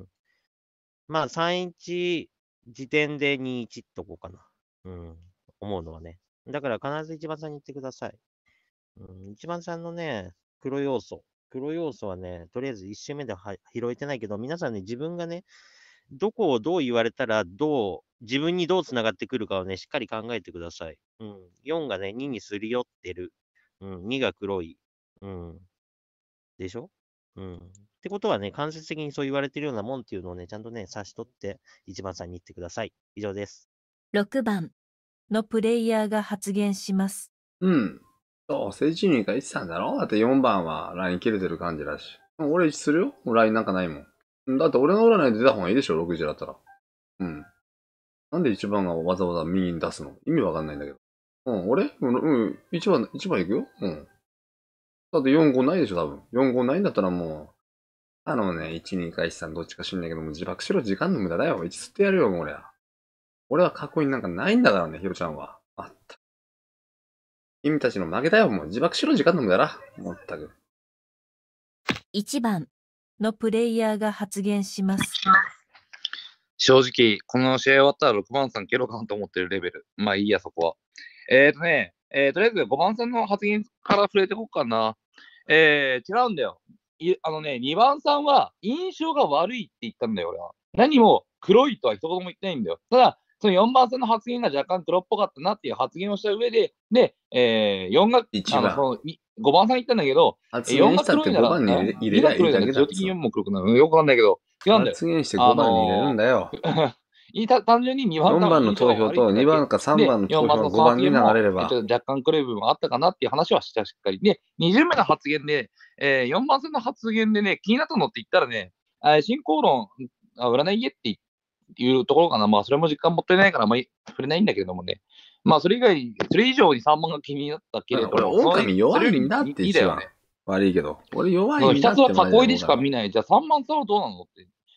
まあ、さんいち時点でにいちっとこうかな。うん。思うのはね。だから必ずいちばんさんに言ってください。うん、いちばんさんのね、黒要素。黒要素はね、とりあえずいち周目では拾えてないけど、皆さんね、自分がね、どこをどう言われたら、どう、自分にどうつながってくるかをね、しっかり考えてください。うん。よんがね、ににすり寄ってる。うん。にが黒い。うん。でしょ？うん。ってことはね、間接的にそう言われてるようなもんっていうのをね、ちゃんとね、察し取って、いちばんさんに言ってください。以上です。 ろくばんのプレイヤーが発言します。 うん。そう、聖地人が言ってたんだろ？だってよんばんはライン切れてる感じだし。俺するよ？ラインなんかないもん。だって俺の占いで出た方がいいでしょ？ろくじだったら。うん。なんでいちばんがわざわざ右に出すの？意味わかんないんだけど。うん、俺うん、うん、いちばん、いちばん行くよ？うん。だってよん、ごないでしょ、多分。よん、ごないんだったらもう、あのね、いち、にかいち、さんどっちか知んないけども、自爆しろ、時間の無駄だよ。いち吸ってやるよ、もう俺は。俺は過去になんかないんだからね、ヒロちゃんは。あった。君たちの負けだよ、もう自爆しろ、時間の無駄だ。もったく。 いちばんのプレイヤーが発言します。 正直、この試合終わったらろくばんさん蹴ろうかなと思ってるレベル。まあいいや、そこは。えーとね、えー、とりあえずごばんさんの発言から触れていこうかな。えー、違うんだよ。いあのね、にばんさんは印象が悪いって言ったんだよ、俺は。何も黒いとは一言も言ってないんだよ。ただ、そのよんばんさんの発言が若干黒っぽかったなっていう発言をした上で、で、えー、よんが、あの、そのごばんさん言ったんだけど、 よんが黒いなら、ごばんに入れりゃいいだけだ。 自動的によんも黒くなる。よくわかんないけど、違うんだよ。 発言してごばんに入れるんだよ。 単純ににばんよんばんの投票とにばんかさんばんの投票がごばんに流れれば。 若干黒い部分があったかなっていう話はしたしっかり。で、にじゅうめの発言で、えー、よんばんさんの発言でね、気になったのって言ったらね、進行論、占い家っていうところかな。まあ、それも時間もったいないから、あんまり触れないんだけれどもね。まあ、それ以外、それ以上にさんばんが気になったけれども。 俺、狼弱いんだって一番。悪いけど。俺弱いんだって。 ひたすら囲いでしか見ない。じゃあさんばんさんはどうなのって。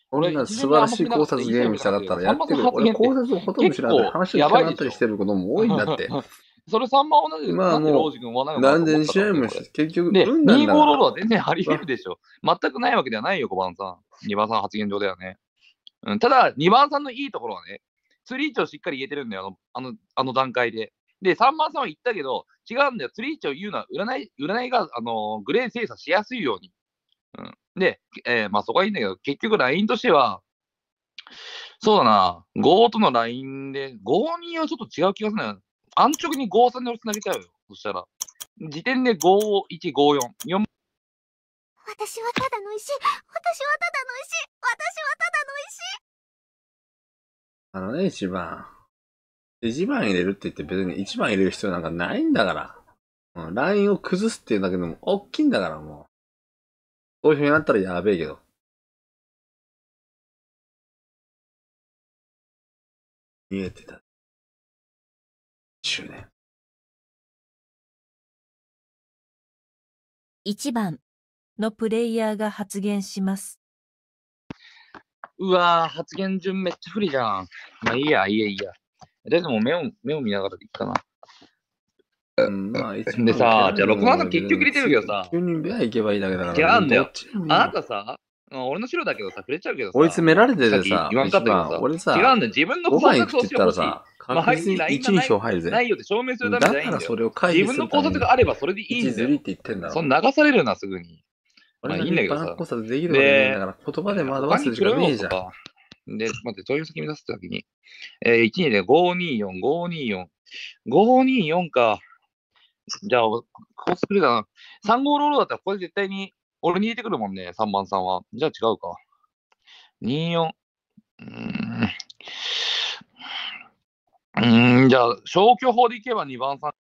こんな素晴らしい考察ゲームしたかったらやってる。俺考察をほとんど知らない。話を聞かなかったりしてることも多いんだって。 それさんばん同じまあもう、何千試合もして、結局、 で、にじゅうごロールは全然あり得るでしょ。全くないわけではないよ、ごばんさん。にばんさん発言上ではね。うん、ただ、にばんさんのいいところはね、釣り位置をしっかり言えてるんだよ、あの、あの、あの段階で。で、さんばんさんは言ったけど、違うんだよ。釣り位置を言うのは、占い、占いが、あの、グレー精査しやすいように。うん、で、えー、まあそこはいいんだけど、結局ラインとしては、そうだな、ごとのラインで、ごにはちょっと違う気がするな。安直にごさんで俺つなげちゃうよ。そしたら。時点でごいち、ごよん。よん私はただの石。私はただの石。私はただの石。 あのね、一番。一番入れるって言って別に一番入れる必要なんかないんだから。うん、ラインを崩すっていうだけでも大きいんだからもう。投票になったらやべえけど。見えてた。執念。 いちばんのプレイヤーが発言します。 うわぁ、発言順めっちゃ不利じゃん。まあいいや、いいや、いいや。でも目を、目を見ながらでいいかな。うん、まあ、でさ、じゃあろくばんさん結局入れてるけどさ。 きゅうにん部屋行けばいいだけだから。 違うんだよ。あなたさ、俺の白だけどさ、触れちゃうけどさ。 追い詰められててさ、 言わんかったけどさ。 俺さ、 違うんだよ。自分の考察をしてほしい。 確実にいちに票入るぜ。 ないよって証明するためじゃないんだよ。 だからそれを回避する自分の考察があればそれでいいんだよ。 って言ってんだろ。 そんな流されるな、すぐに。まあいいんだけどさ。 考察できるわけないんだから、言葉で惑わせるしかねえじゃん。 で、待って、投票先見出すときに、えー、いちにでごによん、ごによん。ごによんか。じゃあ、こう作るだな。さんごロールだったらこれ絶対に俺に入れてくるもんね、さんばんさんは。じゃあ違うか。によん。うーん。うーん、じゃあ、消去法でいけばにばんさん。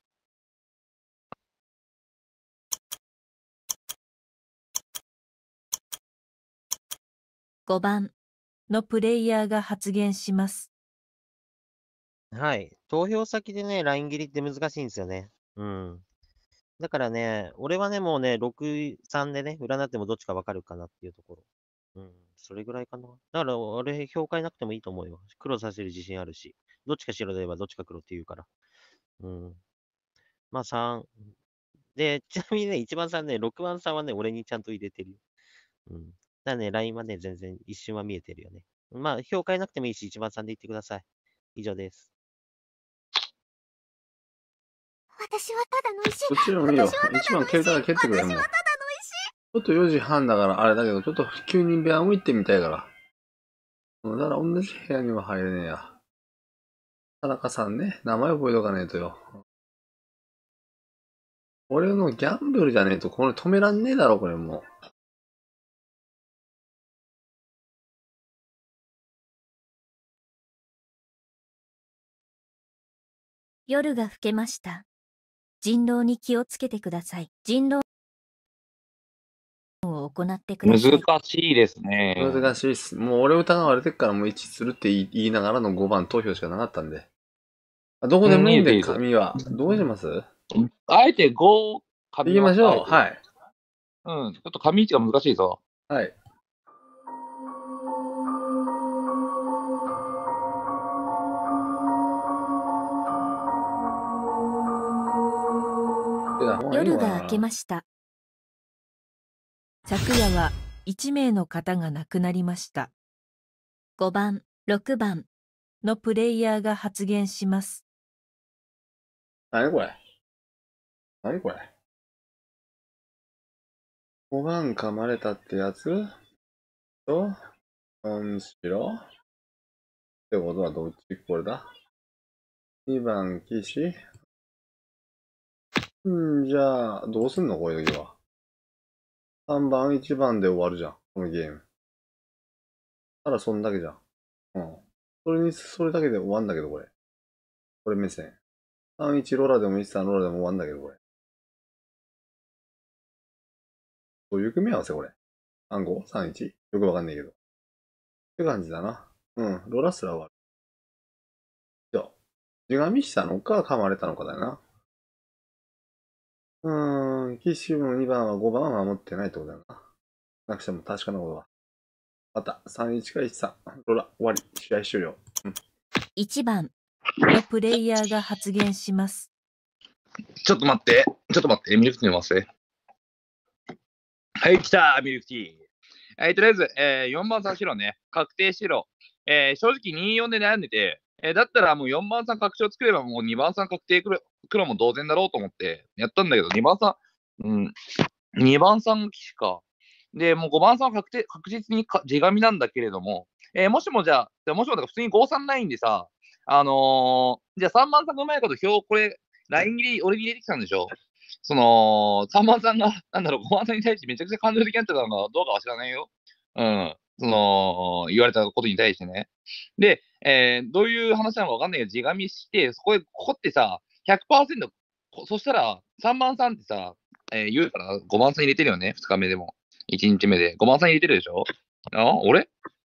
ごばんのプレイヤーが発言します。 はい。投票先でね、ライン切りって難しいんですよね。うん。だからね、俺はね、もうね、ろくさんでね、占ってもどっちかわかるかなっていうところ。うん。それぐらいかな。だから俺、評価なくてもいいと思うよ。黒させる自信あるし。どっちか白で言えばどっちか黒って言うから。うん。まあさん。で、ちなみにね、いちばんさんね、ろくばんさんはね、俺にちゃんと入れてるよ。うん。だからね、ラインはね、全然一瞬は見えてるよね。まあ、評価なくてもいいし、いちばんさんで言ってください。以上です。 私はただの石。 どっちでもいいよ。一番蹴れたら蹴ってくれもう。ちょっとよじはんだからあれだけど、ちょっときゅうにん部屋も行ってみたいから。だから同じ部屋には入れねえや。田中さんね、名前覚えとかねえとよ。俺のギャンブルじゃねえと、これ止めらんねえだろ、これもう。 夜が更けました。人狼に気をつけてください。人狼を行ってください。 難しいですね。 難しいっす。もう俺疑われてっからもういちするって言いながらのごばん投票しかなかったんで。どこでもいいんで、紙は。どうします？ あえてご、 紙行きましょう。はい。 うん。ちょっと紙位置が難しいぞ。 はい。 夜が明けました。昨夜はいちめいの方が亡くなりました。ごばん、ろくばんのプレイヤーが発言します。 なにこれなにこれ ?ご 番噛まれたってやつと、よん白ってことはどっちこれだ ?に 番騎士んじゃあ、どうすんのこういう時は。さんばん、いちばんで終わるじゃん。このゲーム。ただそんだけじゃん。うん。それに、それだけで終わんだけど、これ。これ目線。さんいちローラでもいちさんローラでも終わんだけど、これ。どういう組み合わせこれ。さんご?さんいち? よくわかんないけど。って感じだな。うん。ローラすら終わる。じゃあ、地紙したのか噛まれたのかだよな。うーん。騎士のにばんはごばんは守ってないってことだよな。なくしても確かなことは。 また、さんいちかいちさん。ロラ、終わり。試合終了。うん、 いちばんのプレイヤーが発言します。 ちょっと待って。ちょっと待って。ミルクティー飲ませ。はい、来たミルクティー。はい、とりあえず、えー、よんばんさん白ね。確定白。えー、正直によんで悩んでて、えー、だったらもうよんばんさん確定を作ればもうにばんさん確定黒黒も同然だろうと思ってやったんだけど、にばんさん、うん、にばんさんが騎士か。で、もうごばんさんは確定確実にか地紙なんだけれども、えー、もしもじゃあ、もしもだから普通にごさんラインでさ、あのー、じゃあさんばんさんがうまいこと表、これ、ライン切り、俺に入れてきたんでしょ。その、さんばんさんが、なんだろう、ごばんさんに対してめちゃくちゃ感情的になってたのがどうかは知らないよ。うん。その、言われたことに対してね。で、えー、どういう話なのかわかんないけど、地紙して、そこで、ここってさ、ひゃくパーセント、そしたら、さんばんさんってさ、えー、言うからごばんさん入れてるよね、ふつかめでも。いちにちめで。ごばんさん入れてるでしょ。あ俺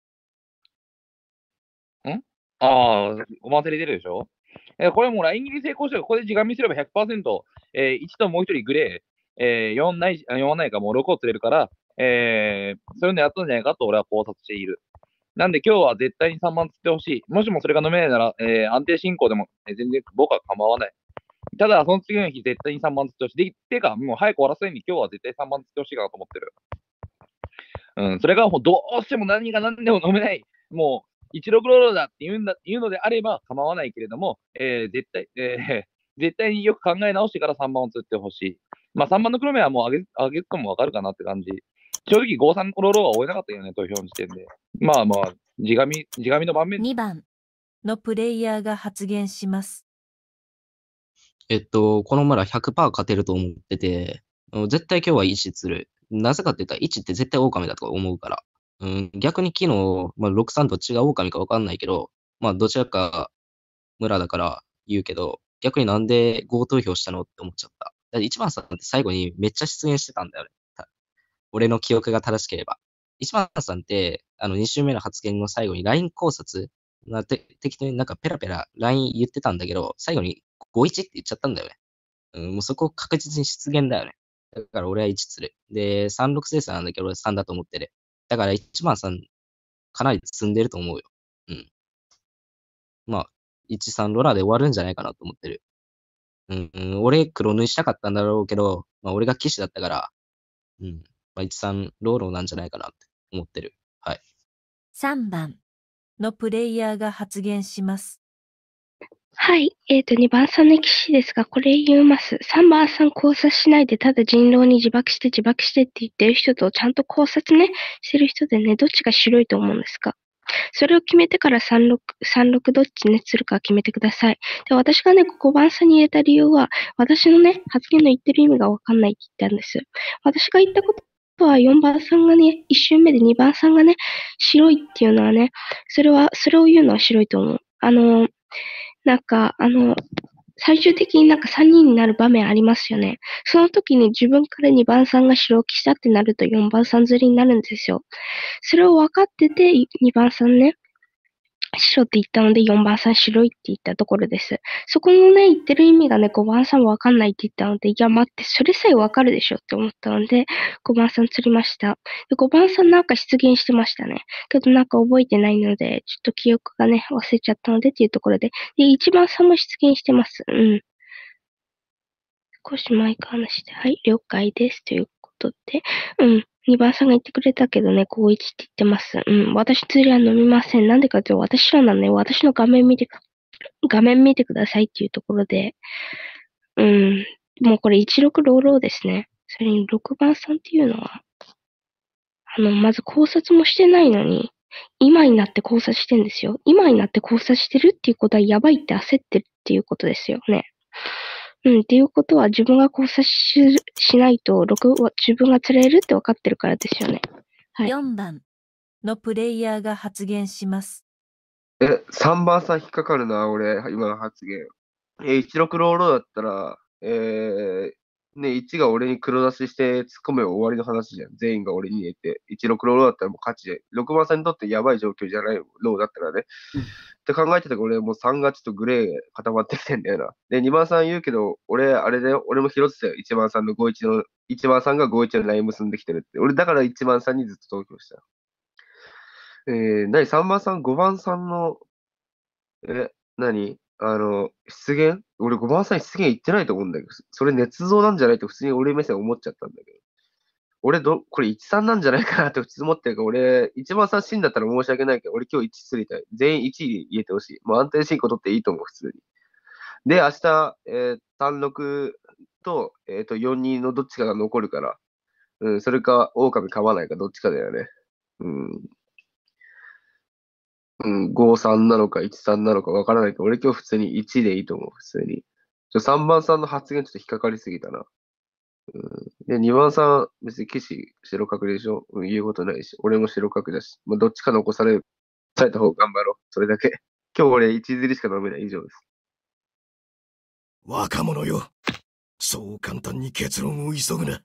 んああ、ごばんさん入れてるでしょ。えー、これもうライン切り成功して、ここで地紙すれば ひゃくパーセント、えー、いちともうひとりグレー、えー、よんない、よんないかもうろくを釣れるから、えー、そういうのやったんじゃないかと俺は考察している。なんで今日は絶対にさんばん釣ってほしい。もしもそれが飲めないなら、えー、安定進行でも、えー、全然僕は構わない。ただ、その次の日絶対にさんばん釣ってほしい。で、てか、もう早く終わらせるに今日は絶対さんばん釣ってほしいかなと思ってる。うん、それがもうどうしても何が何でも飲めない、もう、いちろくローロだって言うんだ、言うのであれば構わないけれども、えー、絶対、えー、絶対によく考え直してからさんばんを釣ってほしい。まあさんばんの黒目はもう上げ、上げてもわかるかなって感じ。正直ごさんローロは追えなかったよね、投票の時点で。まあまあ、地紙、地紙の盤面。 にばんのプレイヤーが発言します。 えっと、この村 ひゃくパーセント 勝てると思ってて、絶対今日はいち釣る。なぜかって言ったらいちって絶対狼だと思うから。うん、逆に昨日、まあ、ろくさんどっちが狼か分かんないけど、まあ、どちらか村だから言うけど、逆になんでご投票したのって思っちゃった。だっていちばんさんって最後にめっちゃ出現してたんだよね。俺の記憶が正しければ。いちばんさんって、あの、に週目の発言の最後に ライン 考察、なて適当になんかペラペラ ライン 言ってたんだけど、最後にごいちって言っちゃったんだよね。うん、もうそこ確実に出現だよね。だから俺はいち釣る。で、さんろく精査なんだけど俺さんだと思ってる。だからいちばんさんかなり積んでると思うよ。うん。まあ、いちさんロラで終わるんじゃないかなと思ってる。うん、うん、俺黒縫いしたかったんだろうけど、まあ俺が騎士だったから、うん。まあ、いちさんローロなんじゃないかなって思ってる。はい。 さんばんのプレイヤーが発言します。 はい。えっ、ー、と、にばんさんの騎士ですが、これ言います。さんばんさん考察しないで、ただ人狼に自爆して自爆してって言ってる人と、ちゃんと考察ね、してる人でね、どっちが白いと思うんですか？それを決めてからさんろく、さんろくどっちね、するか決めてください。で、私がね、ごばんさんに入れた理由は、私のね、発言の言ってる意味がわかんないって言ったんです。私が言ったことはよんばんさんがね、いち周目でにばんさんがね、白いっていうのはね、それは、それを言うのは白いと思う。あの、なんか、あの、最終的になんかさんにんになる場面ありますよね。その時に自分からにばんさんが白騎したってなるとよんばんさん釣りになるんですよ。それを分かっててにばんさんね、白って言ったのでよんばんさん白いって言ったところです。そこのね、言ってる意味がね、ごばんさん分かんないって言ったので、いや待って、それさえ分かるでしょって思ったので、ごばんさん釣りました。でごばんさんなんか出現してましたね。けどなんか覚えてないので、ちょっと記憶がね、忘れちゃったのでっていうところで。で、いちばんさんも出現してます。うん。少し前か話して、はい、了解です。ということで、うん。にばんさんが言ってくれたけどね、ごいちって言ってます。うん。私釣りは飲みません。なんでかというと、私らなので、私の画面見て、画面見てくださいっていうところで、うん。もうこれいちろくローローですね。それにろくばんさんっていうのは、あの、まず考察もしてないのに、今になって考察してんですよ。今になって考察してるっていうことはやばいって焦ってるっていうことですよね。うん、っていうことは自分が考察し、しないと、ろくは自分が釣れるって分かってるからですよね。はい。 よんばんのプレイヤーが発言します。 え、さんばんさん引っかかるな、俺、今の発言。え、いちろくローローだったら、えー、ね、いちが俺に黒出しして突っ込めば終わりの話じゃん。全員が俺に入れて。いちろくローローだったらもう勝ちで。ろくばんさんにとってやばい状況じゃないローだったらね。って考えてたから俺もうさんがちょっとグレー固まってきてんだよな。で、にばんさん言うけど、俺、あれだよ。俺も拾ってたよ。いちばんさんのごいちの、いちばんさんがごいちのライン結んできてるって。俺だからいちばんさんにずっと投票した。 えー、第さんばんさん、ごばんさんの、え、何あの、出現俺ごばんさん出現言ってないと思うんだけど、それ捏造なんじゃないと普通に俺目線思っちゃったんだけど。俺ど、これいちさんなんじゃないかなって普通に思ってるから、俺、いちばんさん死んだったら申し訳ないけど、俺今日いち釣りたい。全員いちい言えてほしい。もう安定進行取っていいと思う、普通に。で、明日、えー、単独と、えっ、と、よんにんのどっちかが残るから、うん、それか、狼飼わないか、どっちかだよね。うん。うん、ごさんなのかいちさんなのかわからないけど、俺今日普通にいちでいいと思う、普通に。ちょ、さんばんさんの発言ちょっと引っかかりすぎたな。うん、で、にばんさん、別に騎士白角でしょ、うん、言うことないし、俺も白角だし、まあ、どっちか残される、された方頑張ろう。それだけ。今日俺いち釣りしか飲めない。以上です。 若者よ。そう簡単に結論を急ぐな。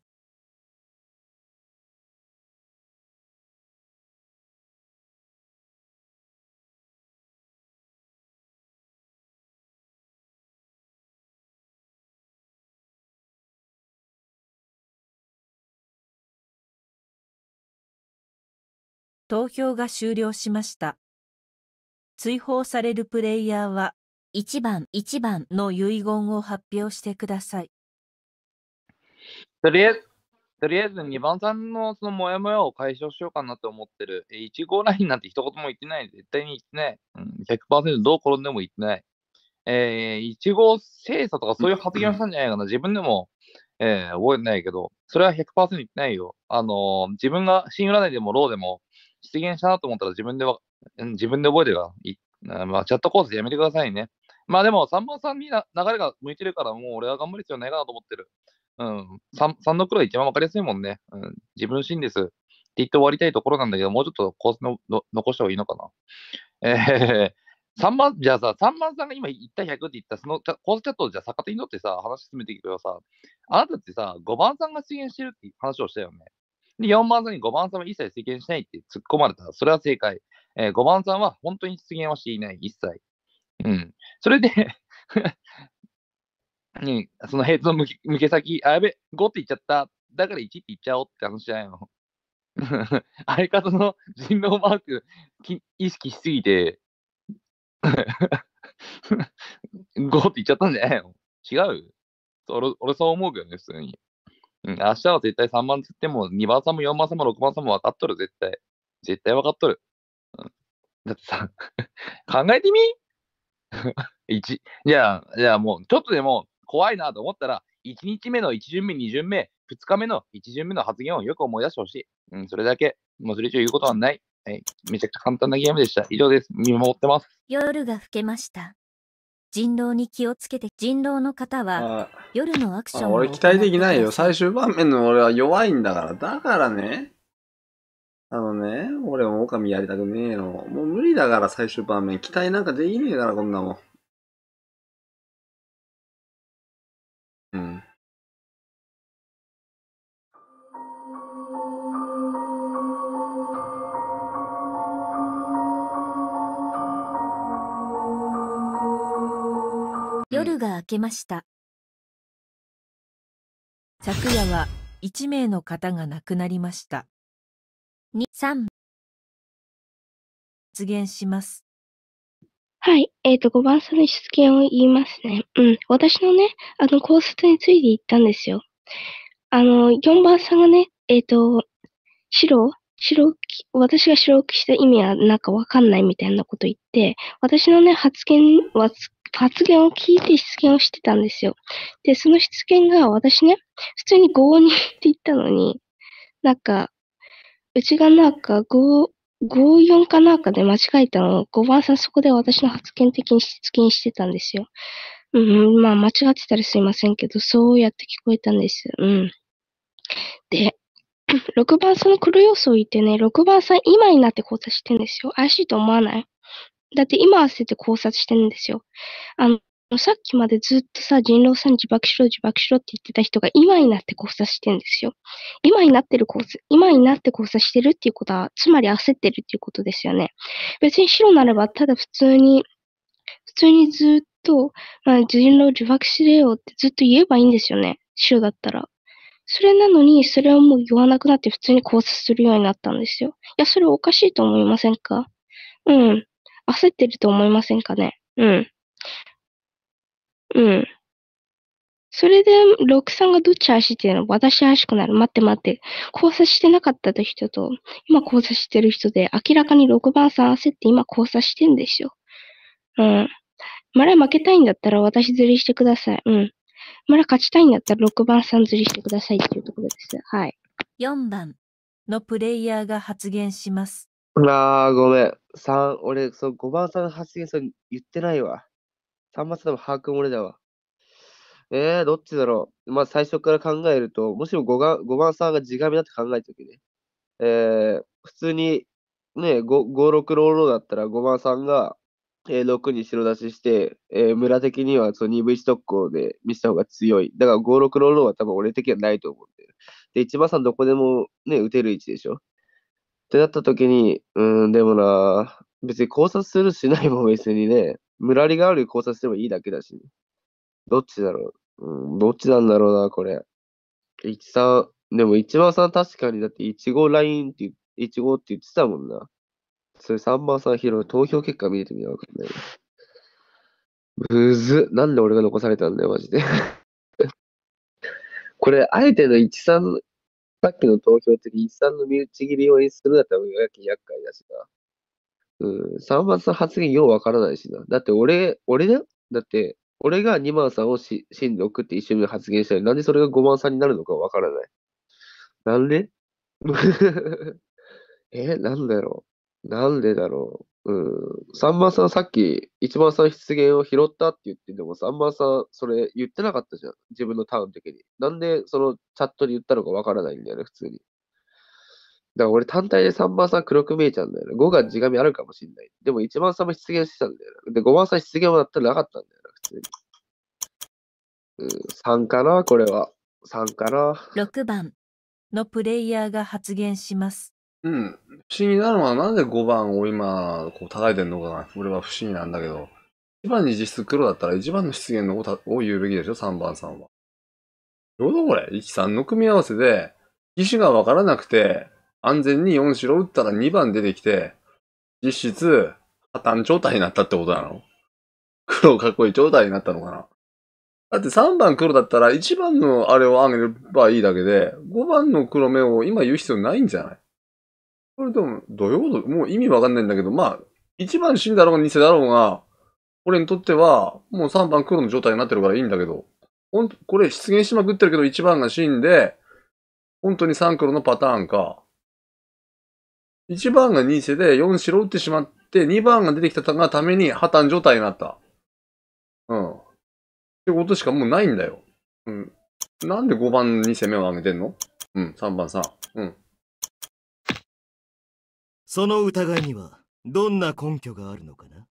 投票が終了しました。追放されるプレイヤーはいちばんいちばんの遺言を発表してください。 とりあえず、とりあえずにばんさんのそのモヤモヤを解消しようかなって思ってる。いち号ラインなんて一言も言ってない。絶対に言ってない。うん、ひゃくパーセント どう転んでも言ってない。えー、いち号精査とかそういう発言をしたんじゃないかな。自分でも、えー、覚えてないけど、それは ひゃくパーセント 言ってないよ。あのー、自分が新占いでもローでも出現したなと思ったら自分では、自分で覚えてるから、いまあ、チャットコースやめてくださいね。まあでもさんばんさんにな流れが向いてるからもう俺は頑張る必要ないかなと思ってる。うん。3, 3の黒一番わかりやすいもんね。うん。自分真ですって言って終わりたいところなんだけど、もうちょっとコースのの残した方がいいのかな。えー、さんばん、じゃあさ、さんばんさんが今言ったひゃくって言った、そのコースチャットをじゃあ逆手にとってさ、話進めていくけどさ、あなたってさ、ごばんさんが出現してるって話をしたよね。で、よんばんさんにごばんさんは一切出現しないって突っ込まれた。それは正解。えー、ごばんさんは本当に出現はしていない。一切。うん。それでに、そのヘイトの向け向け先、あ、やべ、ごって言っちゃった。だからいちって言っちゃおうって話じゃないの。相方の人狼マークき意識しすぎて、ごって言っちゃったんじゃないの。違う俺俺そう思うけどね、普通に。うん、明日は絶対さんばんつっても、にばんさんもよんばんさんもろくばんさんも分かっとる、絶対。絶対分かっとる。うん、だってさ、考えてみいち、じゃあ、じゃあもう、ちょっとでも怖いなと思ったら、いちにちめのいち巡目、に巡目、ふつかめのいち巡目の発言をよく思い出してほしい。うん、それだけ。もうそれ以上言うことはない。はい。めちゃくちゃ簡単なゲームでした。以上です。見守ってます。 夜が更けました。人狼に気をつけて、人狼の方は夜のアクションを俺期待できないよ。最終盤面の俺は弱いんだから。だからね。あのね、俺も狼やりたくねえの。もう無理だから最終盤面。期待なんかできねえから、こんなもん。うん。 夜が明けました。昨夜はいち名の方が亡くなりました。に、さん発言します。 はい。えっ、ー、と、ごばんさんの出現を言いますね。うん。私のね、あの、考察について言ったんですよ。あの、よんばんさんがね、えっ、ー、と、白白私が白置きした意味はなんかわかんないみたいなこと言って、私のね、発言は、発言を聞いて出現をしてたんですよ。で、その出現が私ね、普通にごにって言ったのに、なんか、うちがなんかご、ごよんかなんかで間違えたのをごばんさんそこで私の発言的に出現してたんですよ。うん、まあ間違ってたらすいませんけど、そうやって聞こえたんです。うん。で、ろくばんさんの黒要素を言ってね、ろくばんさん今になって考察してるんですよ。怪しいと思わない？だって今合わせて考察してるんですよ。あの、さっきまでずっとさ、人狼さん自爆しろ、自爆しろって言ってた人が今になって考察してるんですよ。今になってる考察、今になって考察してるっていうことは、つまり焦ってるっていうことですよね。別に白ならば、ただ普通に、普通にずっと、まあ、人狼自爆しれよってずっと言えばいいんですよね。白だったら。 それなのに、それをもう言わなくなって普通に考察するようになったんですよ。いや、それおかしいと思いませんか？うん。焦ってると思いませんかね？うん。うん。それで、ロクさんがどっち怪しいっていうの？私怪しくなる。待って待って。考察してなかった人と、今考察してる人で、明らかにろくばんさん焦って今考察してんですよ。うん。まだ負けたいんだったら私釣りしてください。うん。まだ勝ちたいんだったらろくばんさん釣りしてくださいっていうところです。はい。 よんばんのプレイヤーが発言します。 あー、ごめん。さん、俺、そう、ごばんさんの発言、そう言ってないわ。さんばんさんの把握漏れだわ。えー、どっちだろう。まあ、最初から考えると、もしも 5, がごばんさんが地紙だって考えたときね。えー、普通に、ね、ご、ご、ろくローローだったらごばんさんが、えー、ろくに白出しして、えー、村的にはその にブイ 特攻で見せた方が強い。だからご、ろくローローは多分俺的にはないと思うんだよ。で、いちばんさんどこでもね、打てる位置でしょ。ってなった時に、うーん、でもな、別に考察するしないも別にね、村りがある考察すればいいだけだし、ね、どっちだろう。うん、どっちなんだろうな、これ。いちさん、でもいちばんさん確かにだっていちごラインって、いちごって言ってたもんな。それさんばんさん拾う投票結果見てみなわかんない。むずっ。なんで俺が残されたんだよ、マジで。これ、あえてのいちさん、さっきの投票的いちさんの身内切りをするんだったらやけ厄介だしな。うん、さんばんさん発言ようわからないしな。だって俺、俺だよだって、俺がにばんさんをし真で送って一緒に発言したら、なんでそれがごばんさんになるのかわからない。なんでえ、なんだろう。なんでだろう。うん。さんばんさんさっきいちばんさん出現を拾ったって言ってでもさんばんさんそれ言ってなかったじゃん。自分のターンの時に。なんでそのチャットに言ったのかわからないんだよね、普通に。だから俺単体でさんばんさん黒く見えちゃうんだよね。ごが地紙あるかもしんない。でもいちばんさんも出現してたんだよね。で、ごばんさん出現はなったらなかったんだよな、普通に。うん、さんかな、これは。さんかな。 ろくばんのプレイヤーが発言します。 うん。不思議なのはなんでごばんを今、こう叩いてんのかな。俺は不思議なんだけど。いちばんに実質黒だったらいちばんの出現のことを言うべきでしょ、さんばんさんは。どうだこれ ?いち、さんの組み合わせで、機種がわからなくて、安全によん白打ったらにばん出てきて、実質、破綻状態になったってことなの？黒かっこいい状態になったのかな？だってさんばん黒だったらいちばんのあれを上げればいいだけで、ごばんの黒目を今言う必要ないんじゃない？これでも、どういうこと？もう意味わかんないんだけど、まあ、いちばん死んだろうがに世だろうが、俺にとっては、もうさんばん黒の状態になってるからいいんだけど、ほんと、これ出現しまくってるけどいちばんが死んで、本当にさん黒のパターンか。いちばんがに世でよん白打ってしまって、にばんが出てきたがために破綻状態になった。うん。ってことしかもうないんだよ。うん。なんでごばんに攻めを上げてんの？うん、さんばんさん。うん。 その疑いにはどんな根拠があるのかな？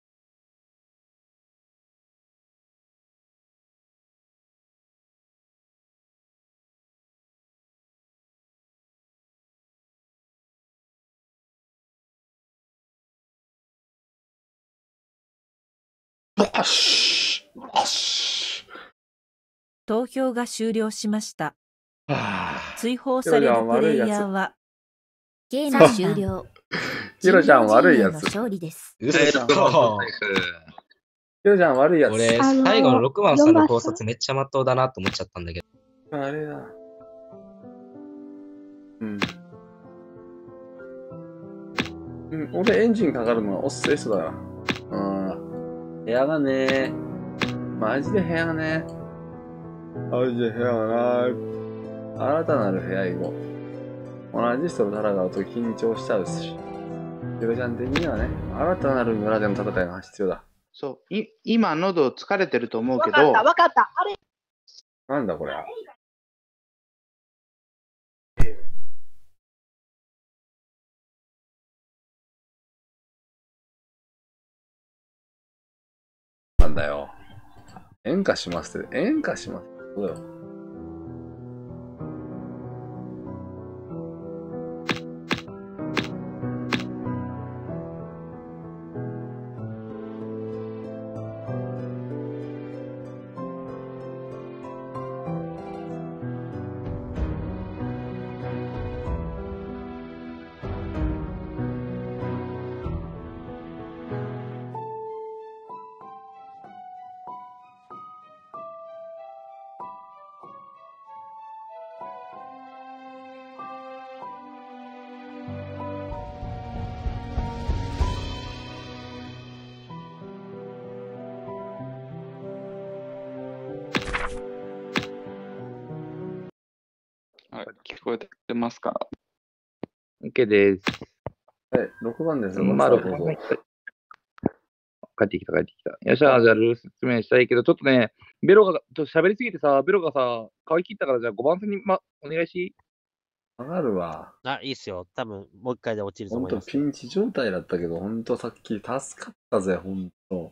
バッシュバッシュ投票が終了しました。 はぁ。 追放されるプレイヤーは、 ゲーム終了。 ヒロちゃん悪いやつ。 の勝利です。 うそ。 ヒロちゃん悪いやつ。 俺、最後のろくばんさんの考察めっちゃまっとうだなと思っちゃったんだけど。 あれだ。うん。うん、俺エンジンかかるのはオス S だな。うん。部屋がねマジで部屋がねマジで部屋がない。新たなる部屋以後。同じ人と戦うと緊張しちゃうし。ヒロちゃん的にはね、新たなる村での戦いが必要だ。 そう。い、今、喉疲れてると思うけど。 わかった、わかった。あれなんだこれ。なんだよ。演歌しますって、演歌します。そうだよ。 はい、聞こえてますか？ OK です。 はい、ろくばんです。 まあ、 マスターどうぞ。 ろくばん帰ってきた、帰ってきた。よっしゃ、じゃあルール説明したいけど、ちょっとね、ベロが、ちょっと喋りすぎてさ、ベロがさ、乾き切ったから、じゃあごばん戦に、ま、お願いし。 上がるわ。 あ、いいっすよ。多分、もう一回で落ちるとほん思います。 とピンチ状態だったけど、ほんとさっき助かったぜ、ほんと。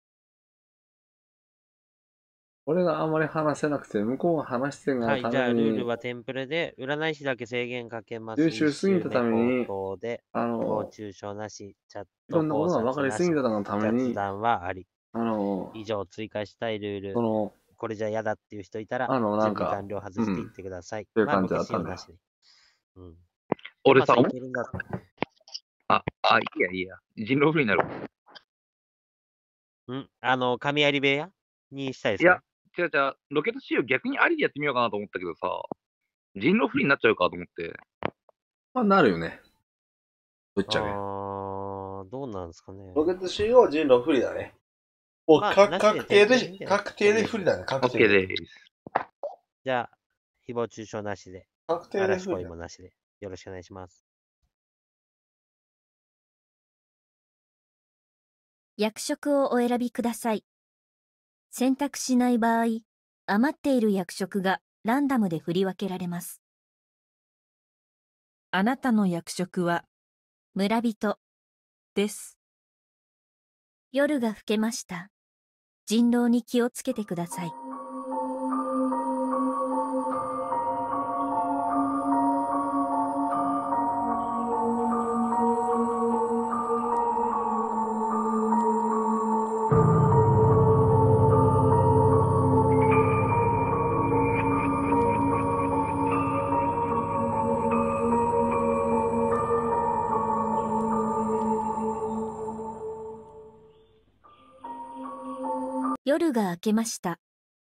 俺があんまり話せなくて、向こうが話してるがはい、 たじゃあ、 めに、 ルールはテンプレで、占い師だけ制限かけます。 優秀すぎたために一周目口頭で、 あの誹謗中傷なし、チャッいろトんなことが分か考察なし、 りすぎたがために雑談はあり。 あの、 以上、追加したいルール。 その、 これじゃ嫌だっていう人いたら、 あの、なん準備か、 完了外していってください。 そういうまあ、僕感じだったんだ使用なしで。うん。 俺さまあ、いけるんだあ、あ、いいや、いいや。人狼不利になる。 んあの、神有部屋にしたいですいやか、 違う違う。ロケットシール逆にありでやってみようかなと思ったけどさ、人狼不利になっちゃうかと思って。 まあ、なるよね。ぶっちゃけ。 あー、どうなんですかね。 ロケット シーイーオー 人狼不利だね。もう、 まあかなしで確定で、 全然いいんじゃない確定で不利だね。確定 OK で。 です。 じゃあ、誹謗中傷なしで、 確定で嵐恋不利だ。 もなしで、よろしくお願いします。 役職をお選びください。選択しない場合、余っている役職がランダムで振り分けられます。 あなたの役職は村人。 です。 夜が更けました。人狼に気をつけてください。夜が明けました。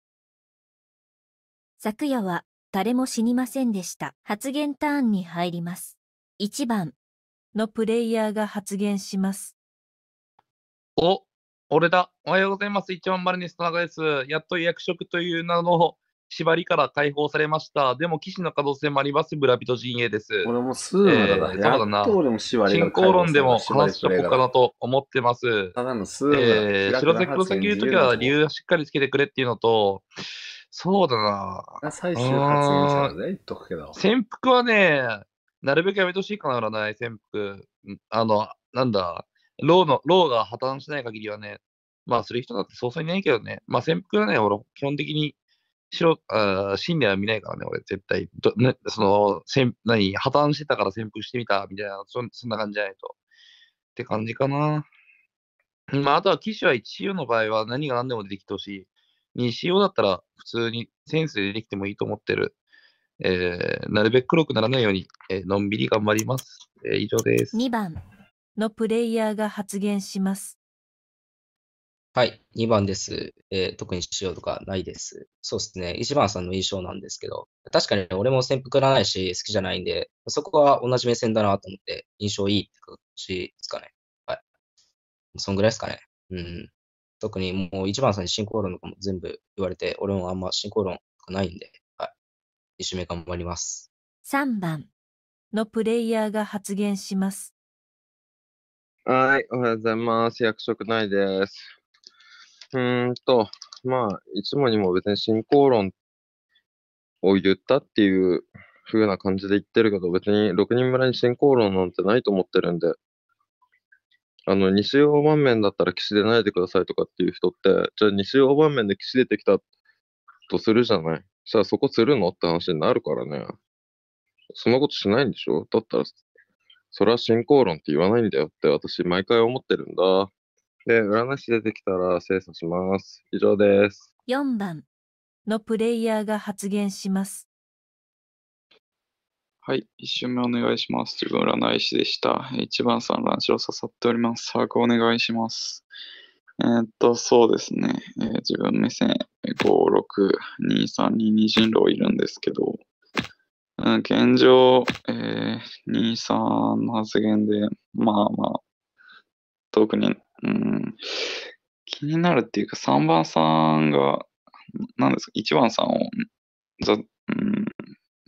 昨夜は誰も死にませんでした。発言ターンに入ります。いちばんのプレイヤーが発言します。 お、俺だ。おはようございます。一番丸に田中です。やっと役職という名の縛りから解放されました。でも、騎士の可能性もあります。村人陣営です。 俺もスームだな。 えー、そうだな。 やっと俺も縛りが進解放行論でもされた話しとこうかなと思ってます。 ただのスームだ。 えー、白開くな崎黒崎言うとき発言自由だぞは理由をしっかりつけてくれっていうのと、そうだな。 最終発言者だぜ、言っとくけど。 潜伏はね、なるべくやめてほしいかな、占い、潜伏。んあの、なんだ、ローの、ローが破綻しない限りはね、まあ、する人だってそうそういないけどね。まあ、潜伏はね、俺、基本的に、白、あー真理は見ないからね、俺、絶対。どね、その、せん何、破綻してたから潜伏してみた、みたいな、そんそんな感じじゃないと。って感じかな。まあ、あとは騎士は いちシーオー の場合は何が何でも出てきてほしい。にシーオー だったら普通にセンスで出てきてもいいと思ってる。えー、なるべく黒くならないように、えーのんびり頑張ります。えー以上です。 にばんのプレイヤーが発言します。 はい、にばんです。えー特にしようとかないです。そうですね。いちばんさんの印象なんですけど、確かに俺も潜伏らないし好きじゃないんで、そこは同じ目線だなと思って印象いいって感じですかね。はい。そんぐらいですかね。うん。特にもういちばんさんに進行論とかも全部言われて、俺もあんま進行論がないんで、はい。一周目頑張ります。 さんばんのプレイヤーが発言します。 はい、おはようございます。役職ないです。うーんと、まあ、いつもにも別に進行論を言ったっていう風な感じで言ってるけど、別にろくにん村に進行論なんてないと思ってるんで、あの、西大盤面だったら騎士出ないでくださいとかっていう人って、じゃあ西大盤面で騎士出てきたとするじゃない。じゃあそこするのって話になるからね。そんなことしないんでしょ？だったら、それは進行論って言わないんだよって私毎回思ってるんだ。で、占い師出てきたら精査します。以上です。 よんばんのプレイヤーが発言します。 はい、一周目お願いします。自分占い師でした。いちばんさん、乱視を刺さっております。把握お願いします。えーっと、そうですね。えー自分目線ご、ろく、に、さんにに人狼いるんですけど、うん、現状、えー、に、さんの発言で、まあまあ、特に、うん、気になるっていうか、さんばんさんが、なんですか、いちばんさんを、ざうん、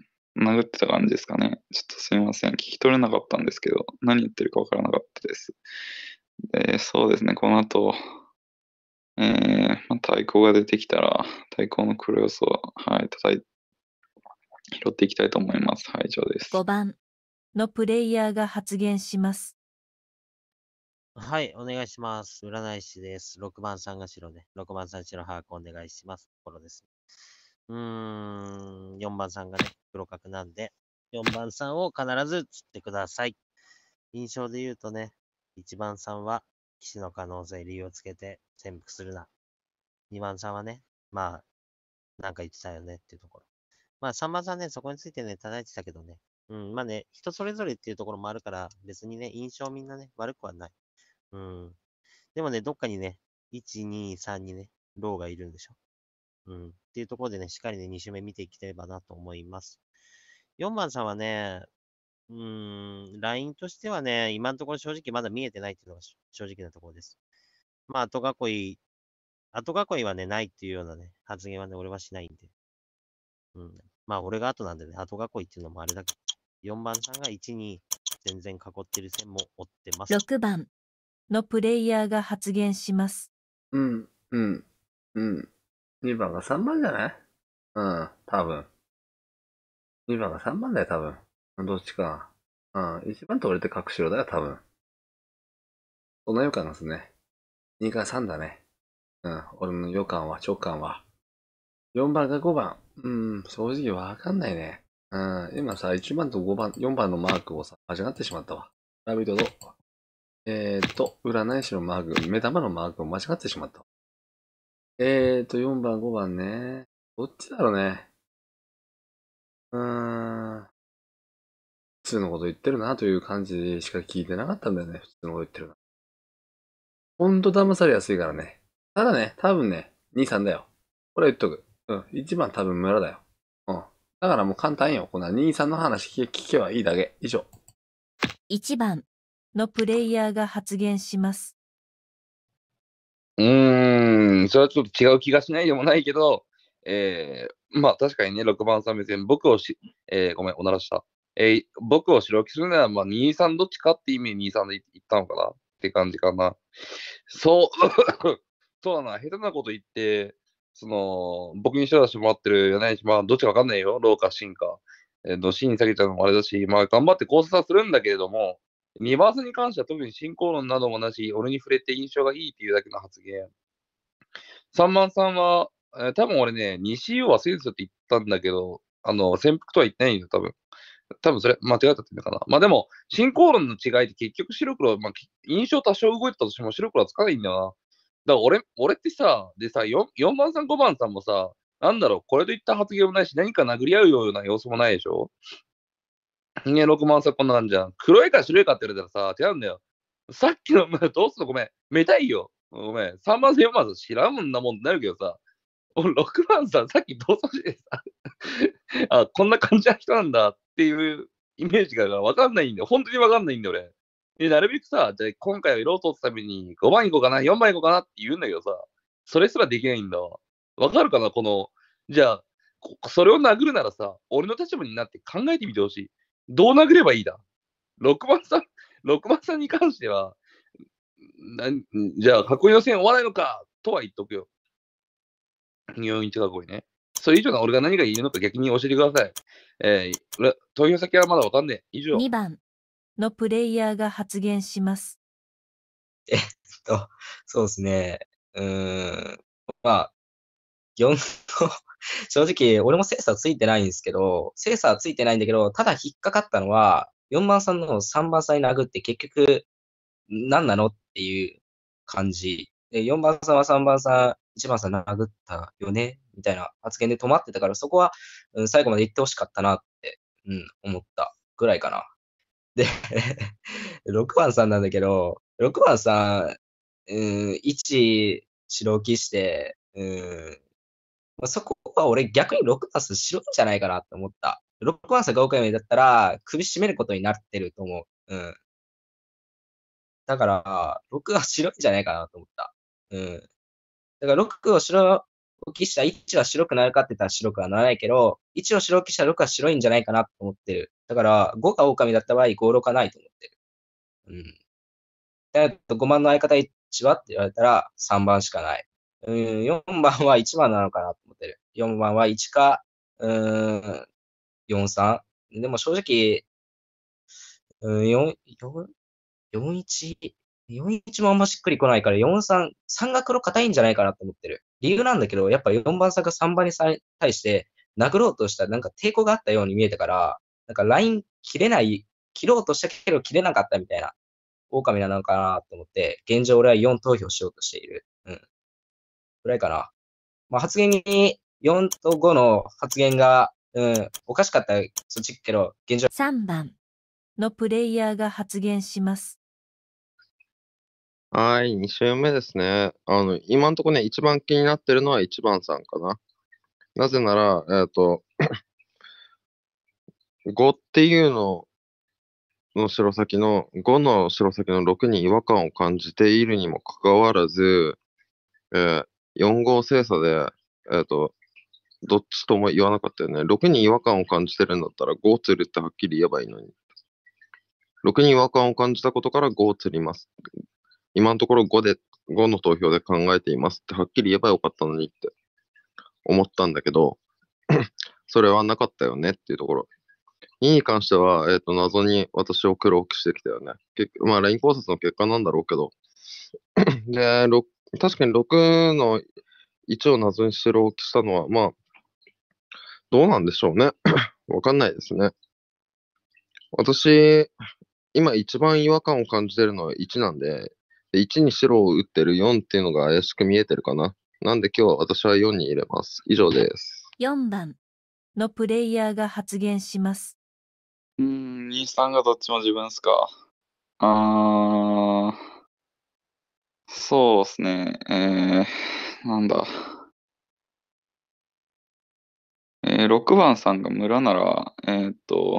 殴ってた感じですかね。ちょっとすいません。聞き取れなかったんですけど、何言ってるかわからなかったです。で、そうですね、この後、えー、まあ、太鼓が出てきたら、太鼓の黒要素を、はい、叩いて、拾っていきたいと思います。はい、以上です。 ごばんのプレイヤーが発言します。 はい、お願いします。占い師です。ろくばんさんが白で、ろくばんさん白把握お願いします。ところです。うーん、よんばんさんがね、黒角なんで、よんばんさんを必ず釣ってください。印象で言うとね、いちばんさんは、騎士の可能性、理由をつけて潜伏するな。にばんさんはね、まあ、なんか言ってたよねっていうところ。まあ、さんばんさんね、そこについてね、叩いてたけどね。うん、まあね、人それぞれっていうところもあるから、別にね、印象みんなね、悪くはない。うん。でもね、どっかにね、いち、に、さんにね、ローがいるんでしょ。うん。っていうところでね、しっかりね、に周目見ていければなと思います。よんばんさんはね、うーん、ラインとしてはね、今のところ正直まだ見えてないっていうのが正直なところです。まあ、後囲い、後囲いはね、ないっていうようなね、発言はね、俺はしないんで。うん。まあ、俺が後なんでね、後囲いっていうのもあれだけど、よんばんさんがいち、に、全然囲ってる線も追ってます。 ろくばんのプレイヤーが発言します。 うん、うん、うん。にばんがさんばんじゃない？うん、多分。にばんがさんばんだよ、多分。どっちかな。うん、いちばんと俺って角白だよ、多分。そんな予感がするね。にかさんだね。うん、俺の予感は、直感は。よんばんかごばん。うん、正直わかんないね。うん、今さ、いちばんとごばん、よんばんのマークをさ、間違ってしまったわ。ラビットと、えーと、占い師のマーク、目玉のマークを間違ってしまったわ。えーと、よんばん、ごばんね。どっちだろうね。うーん。普通のこと言ってるなという感じでしか聞いてなかったんだよね。普通のこと言ってるな。ほんと騙されやすいからね。ただね、多分ね、に、さんだよ。これ言っとく。うん。いちばん多分村だよ。うん。だからもう簡単よ。こんなに、さんの話聞け、聞けばいいだけ。以上。 いちばんのプレイヤーが発言します。 うーん、それはちょっと違う気がしないでもないけど、えー、まあ確かにね、ろくばんさん別に僕をし、えー、ごめん、おならした。えー、僕を白きするなら、まあに、さんどっちかって意味でに、さんで言ったのかなって感じかな。そう、そうだな、下手なこと言って、その、僕にして出してもらってる柳井、まあどっちかわかんないよ、ローかシンか。えー、どシン下げちゃうのもあれだし、まあ頑張って考察はするんだけれども、にバースに関しては特に進行論などもなし、俺に触れて印象がいいっていうだけの発言。さんばんさんは、えー多分俺ね、西を忘れてたって言ったんだけど、あの、潜伏とは言ってないんよ、多分。多分それ間違えたって言うのかな。まあでも、進行論の違いって結局白黒、まあ、き印象多少動いてたとしても白黒はつかないんだよな。だから俺、俺ってさ、でさ、よん, よんばんさん、ごばんさんもさ、なんだろう、これといった発言もないし、何か殴り合うような様子もないでしょ。人間ろくばんさんこんな感じじゃん。黒いか白いかって言われたらさ、違うんだよ。さっきの、どうすんのごめん。めたいよ。ごめん。さんばんさん、よんばんさん知らんなもんってなるけどさ、俺ろくばんさんさっき同窓してさ、あ、こんな感じな人なんだっていうイメージがわかんないんだよ。本当にわかんないんだよ、俺。で、なるべくさ、じゃあ今回は色を通すためにごばん行こうかな、よんばん行こうかなって言うんだけどさ、それすらできないんだわ。わかるかなこの、じゃあ、こそれを殴るならさ、俺の立場になって考えてみてほしい。どう殴ればいいだ ?ろくばんさん、ろくばんさんに関しては、なじゃあ、囲いの線追わないのかとは言っとくよ。よんいち囲いね。それ以上の俺が何が言えるのか逆に教えてください。えー、投票先はまだわかんねえ。以上。 にばんのプレイヤーが発言します。 えっと、そうですね。うーん。まあ、よんの、正直、俺も精査ついてないんですけど、精査はついてないんだけど、ただ引っかかったのは、よんばんさんのさんばんさんに殴って結局、何なのっていう感じ。で、よんばんさんはさんばんさん、いちばんさん殴ったよねみたいな発言で止まってたから、そこは、うん、最後まで言ってほしかったなって、うん、思ったぐらいかな。で、ろくばんさんなんだけど、ろくばんさん、うん、いち白騎して、うん、まあ、そこは俺逆にろくばんさん白いんじゃないかなって思った。ろくばんさんがごかいめだったら首絞めることになってると思う。うん。だから、ろくは白いんじゃないかなと思った。うん。だからろくを白記したいちは白くなるかって言ったら白くはならないけど、いちを白くしたらろくは白いんじゃないかなと思ってる。だから、ごが狼だった場合、ご、ろくはないと思ってる。うん。で、ごばんの相方いちはって言われたらさんばんしかない。うん、よんばんはいちばんなのかなと思ってる。よんばんはいちか、うーん、よんさん。でも正直、うん、よん、よん、よんいち、よんいちもあんましっくりこないから、よんさん、さんが黒硬いんじゃないかなと思ってる。理由なんだけど、やっぱよんばん差がさんばんにさ対して殴ろうとしたらなんか抵抗があったように見えたから、なんかライン切れない、切ろうとしたけど切れなかったみたいな、狼なのかなと思って、現状俺はよん投票しようとしている。うん。ぐらいかな。まあ、発言によんとごの発言が、うん、おかしかったらそっちけど、現状。 さんばんのプレイヤーが発言します。 はい、に週目ですね。あの、今んとこね、一番気になってるのはいちばんさんかな。なぜなら、えっ、と、ごっていうのの白先の、ごの白先のろくに違和感を感じているにもかかわらず、えー、よん号精査で、えっ、と、どっちとも言わなかったよね。ろくに違和感を感じてるんだったらご釣るってはっきり言えばいいのに。ろくに違和感を感じたことからご釣ります。今のところごで、ごの投票で考えていますってはっきり言えばよかったのにって思ったんだけど、それはなかったよねっていうところ。にに関しては、えっ、と、謎に私を黒くしてきたよね。結まあ、ライン考察の結果なんだろうけど。で、ろ確かにろくのいちを謎に白置きしたのは、まあ、どうなんでしょうね。わかんないですね。私、今一番違和感を感じてるのはいちなんで、でいちに白を打ってるよんっていうのが怪しく見えてるかな。なんで今日は私はよんに入れます。以上です。 よんばんのプレイヤーが発言します。 うーん、に、さんがどっちも自分っすか。あー、そうっすね。えー、なんだ。えー、ろくばんさんが村なら、えーっと、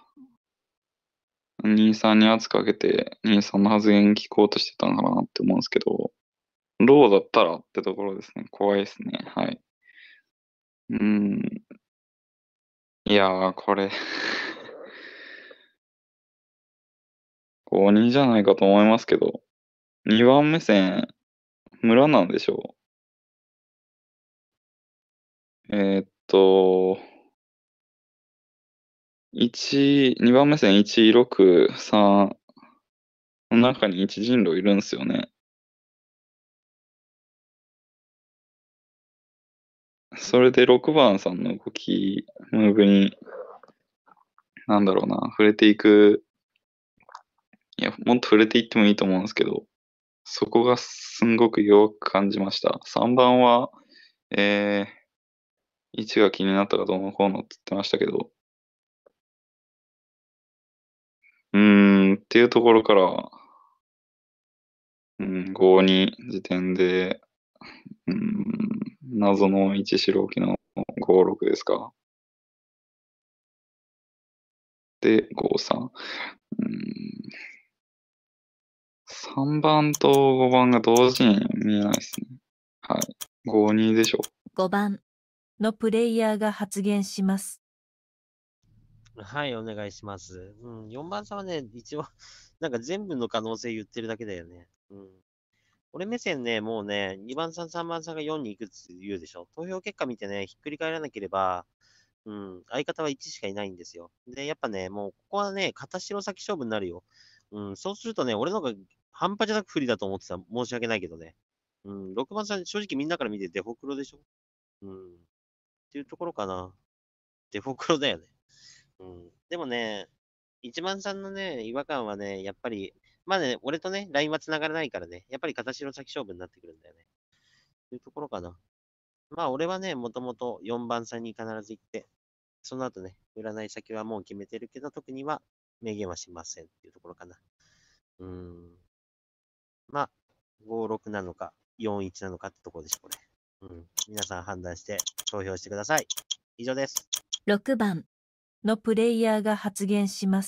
にさんに圧かけて、にさんの発言聞こうとしてたのかなって思うんですけど、ローだったらってところですね。怖いですね。はい。うーん。いやー、これごにじゃないかと思いますけど、にばん目線、村なんでしょう。えーっと、いち、にばん目線いち、ろく、さんの中にいち人狼いるんすよね。それでろくばんさんの動き、ムーブに、なんだろうな、触れていく、いや、もっと触れていってもいいと思うんですけど、そこがすんごく弱く感じました。さんばんは、えー、いちが気になったかどうのこうのって言ってましたけど、うーん、っていうところから、うん、ごに時点で、うん、謎のいち白置きのご、ろくですか。で、ご、さん。うん、さんばんとごばんが同時に見えないですね。はい。ご、にでしょごばんのプレイヤーが発言します。 はい、お願いします。うん、よんばんさんはね、一応、なんか全部の可能性言ってるだけだよね。うん。俺目線ね、もうね、にばんさん、さんばんさんがよんに行くって言うでしょ。投票結果見てね、ひっくり返らなければ、うん、相方はいちしかいないんですよ。で、やっぱね、もうここはね、片白先勝負になるよ。うん、そうするとね、俺の方が半端じゃなく不利だと思ってた。申し訳ないけどね。うん、ろくばんさん、正直みんなから見てデフォクロでしょ。うん。っていうところかな。デフォクロだよね。うん。でもね、いちばんさんのね、違和感はね、やっぱり、まあね、俺とね、ラインは繋がらないからね、やっぱり形の先勝負になってくるんだよね。というところかな。まあ、俺はね、もともとよんばんさんに必ず行って、その後ね、占い先はもう決めてるけど、特には明言はしませんっていうところかな。うーん。まあ、ご、ろくなのか、よん、いちなのかってところでしょ、これ。うん。皆さん判断して投票してください。以上です。 ろくばんのプレイヤーが発言します。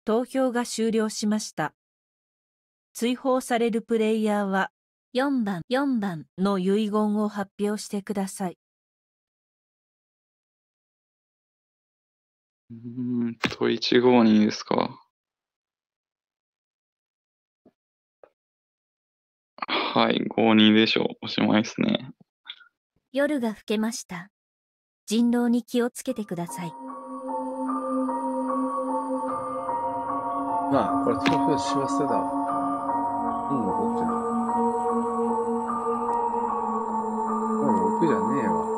投票が終了しました。追放されるプレイヤーはよんばん、よんばんの遺言を発表してください。 うーんと、いちごにですか。はい、ごにでしょう。おしまいですね。 夜が更けました。人狼に気をつけてください。 まあ、これ投票し忘れたわ。うん、残ってる。これろくじゃねえわ。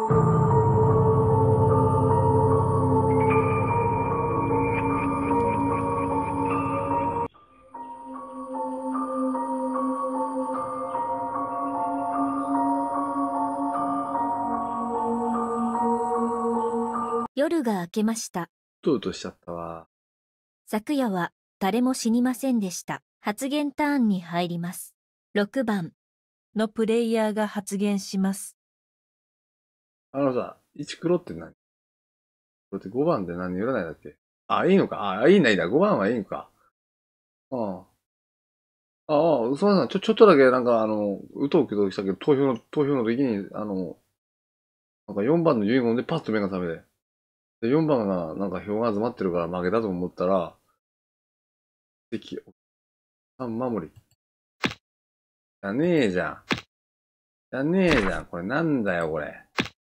夜が明けました。 うとうとしちゃったわ。 昨夜は誰も死にませんでした。発言ターンに入ります。ろくばんのプレイヤーが発言します。 あのさ、いち黒って何？これってごばんって何占いだっけ？あ、いいのか。あ、いいないいだ。ごばんはいいのか。ああ。ああ、嘘さん、ちょ、ちょっとだけなんかあの、うとうけどしたけど、投票の、投票の時に、あの、なんかよんばんの遺言でパッと目が覚めて。で、よんばんがなんか票が集まってるから負けたと思ったら、敵、さん守り。じゃねえじゃん。じゃねえじゃん。これなんだよ、これ。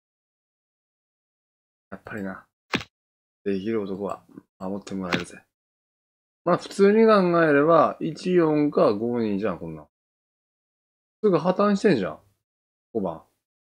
やっぱりな。できる男は守ってもらえるぜ。まあ普通に考えれば、いちよんかごにじゃん、こんなん。すぐ破綻してんじゃん。ごばん。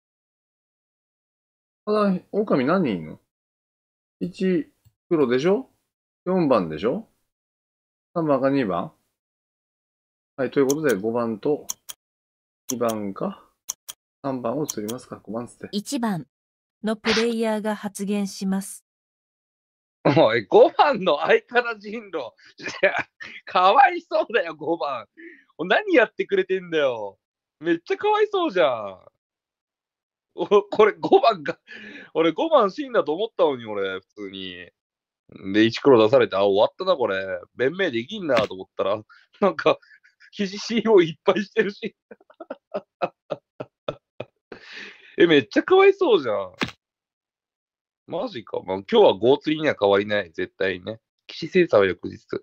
破綻、狼何人いんの？ いち 黒でしょ？ よん 番でしょ？ さん 番かにばん？はい、ということでごばんとにばんかさんばんを釣りますか、ごばんつって。 いちばんのプレイヤーが発言します。 おい、ごばんの相方人狼。いや、かわいそうだよ、ごばん。何やってくれてんだよ。めっちゃかわいそうじゃん。お、これごばんが、俺ごばん死んだと思ったのに、俺、普通に。で、いち黒出されて、あ、終わったな、これ。弁明できんなと思ったら、なんか、肘 シーオー いっぱいしてるし。え、めっちゃかわいそうじゃん。マジか。まあ、今日はご釣りには変わりない。絶対にね。騎士精査は翌日。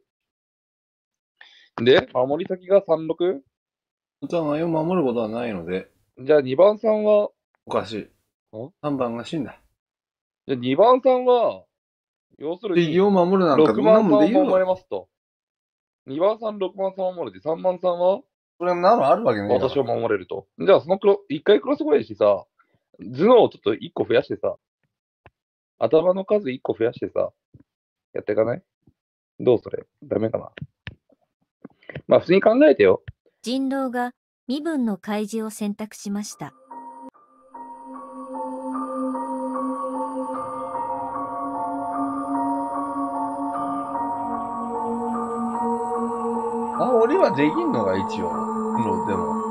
で、守り先がさんろく？ お互いを守ることはないので。 じゃあにばんさんはおかしい。さんばんが死んだ。 じゃあにばんさんは、要するに、 敵を守るなんかろくばんさんをどんなもんでいいよ守れますと。にばんさん、ろくばんさんを守れて、さんばんさんはそれなのあるわけねえだろ。 私を守れると。じゃあその黒、一回クロスゴレしさ、頭脳をちょっといっこ増やしてさ、頭の数いっこ増やしてさ、やっていかない？どうそれ？ダメかな？まあ普通に考えてよ。 人狼が身分の開示を選択しました。 あ、俺はできんのが一応。の、でも。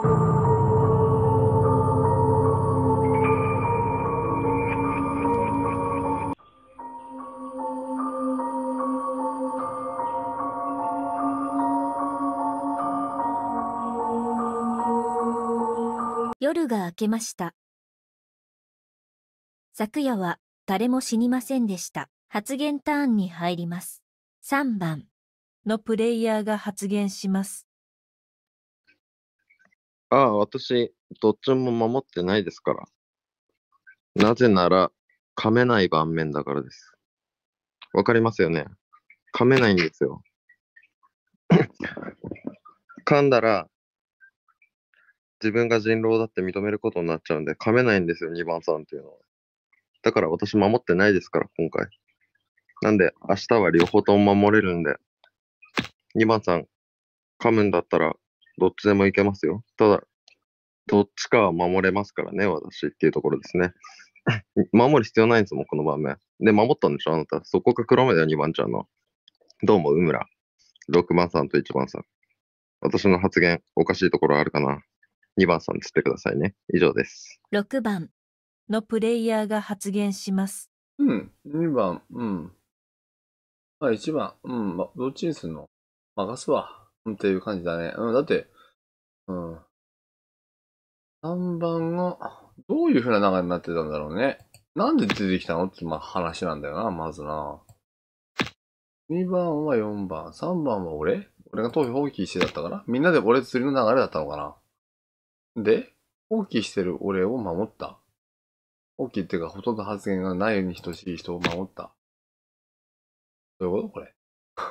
夜が明けました。昨夜は誰も死にませんでした。発言ターンに入ります。さんばんのプレイヤーが発言します。 ああ、私、どっちも守ってないですから。なぜなら、噛めない盤面だからです。わかりますよね？噛めないんですよ。噛んだら、自分が人狼だって認めることになっちゃうんで、噛めないんですよ、にばんさんっていうのは。だから私守ってないですから、今回。なんで、明日は両方とも守れるんで、にばんさん、噛むんだったら、どっちでもいけますよ。ただ、どっちかは守れますからね、私っていうところですね。守る必要ないんですもん、この盤面。で、守ったんでしょ、あなた。そこが黒目だよ、にばんちゃんの。どうも、うむら。ろくばんさんといちばんさん。私の発言、おかしいところあるかな？にばんさんつってくださいね。以上です。 ろくばんのプレイヤーが発言します。 うん、にばん、うん。 まあ一番、うん、ま、どっちにすんの任すわ。うんっていう感じだね。うん、だって、うん。さんばんが、どういう風な流れになってたんだろうね。なんで出てきたのって、まあ話なんだよな、まずな。にばんはよんばん、さんばんは俺俺が投票放棄してだったかなみんなで俺釣りの流れだったのかなで、放棄してる俺を守った。放棄っていうか、ほとんど発言がないに等しい人を守った。どういうことこれ。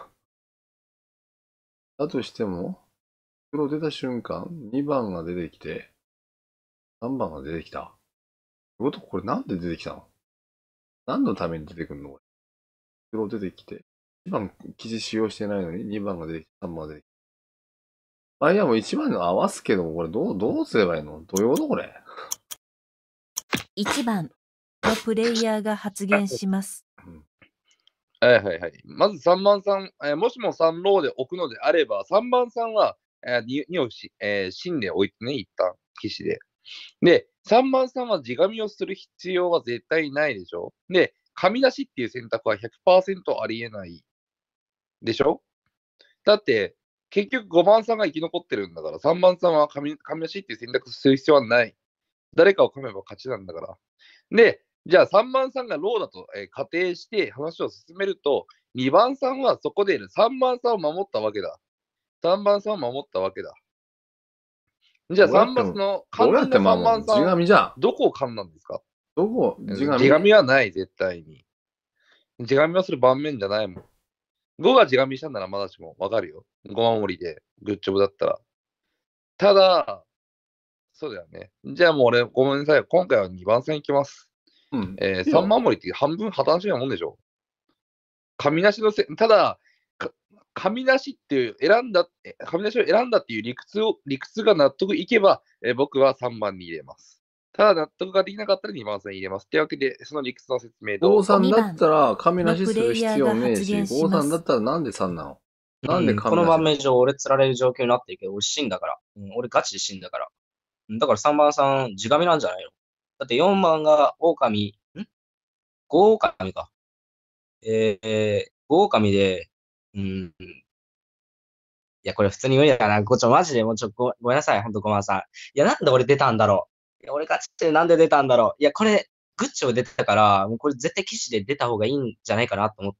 だとしても、黒出た瞬間、にばんが出てきて、さんばんが出てきた。どういうことこれなんで出てきたの何のために出てくるのこれ。黒出てきて、いちばん記事使用してないのににばんが出てきて、さんばんが出てきた。あ、いやもういちばんの合わすけども、これどう、どうすればいいのどういうことこれ。 いちばんのプレイヤーが発言します。 はいはいはい。まずさんばんさん、えーもしもさんローで置くのであれば、さんばんさんは、えー、ににをし、えー、芯で置いてね、一旦、騎士で。で、さんばんさんは地紙をする必要は絶対ないでしょ。で、紙出しっていう選択は ひゃくパーセント ありえないでしょ。だって、結局ごばんさんが生き残ってるんだから、さんばんさんは紙紙出しっていう選択する必要はない。誰かを噛めば勝ちなんだから。で、じゃあさんばんさんがローだと、えー仮定して話を進めると、にばんさんはそこでさんばんさんを守ったわけだ。さんばんさんを守ったわけだ。じゃあさんばんさんのどうやって完全な3 守る番さん、 地紙じゃん。 どこを噛んだんですかどこ地紙地紙はない、絶対に。地紙はする盤面じゃないもん。ごが地紙したんならまだしもわかるよ。ご守りで、グッジョブだったら。ただ、そうだよね。じゃあもう俺、ごめんなさい。今回はにばん戦いきます。 うん。 えー、さん守りって半分破綻しないもんでしょ。紙なしのせ、ただ、か紙なしっていう選んだ、え紙なしを選んだっていう理屈を、理屈が納得いけば、えー僕はさんばんに入れます。ただ納得ができなかったらにばん戦入れます。ってわけで、その理屈の説明どうぞ。 ごさんだったら紙なしする必要ねえし、 のプレイヤーが発言しますごさんだったらなんでさんなのなんでうんこ紙なしの盤面上、俺釣られる状況になってるけど、俺死んだから。うん、俺ガチで死んだから。うんだからさんばんさん、地紙なんじゃないのだってよんばんが狼、ん ?ご 狼か。えー、ご狼で、うん。いや、これ普通に無理だな。こっちょ、マジでもうちょ、ごごめんなさい。ほんとごまんさん。いや、なんで俺出たんだろう。いや、俺ガチでなんで出たんだろう。いや、これ、グッチョ出てたから、もうこれ絶対騎士で出た方がいいんじゃないかなと思って、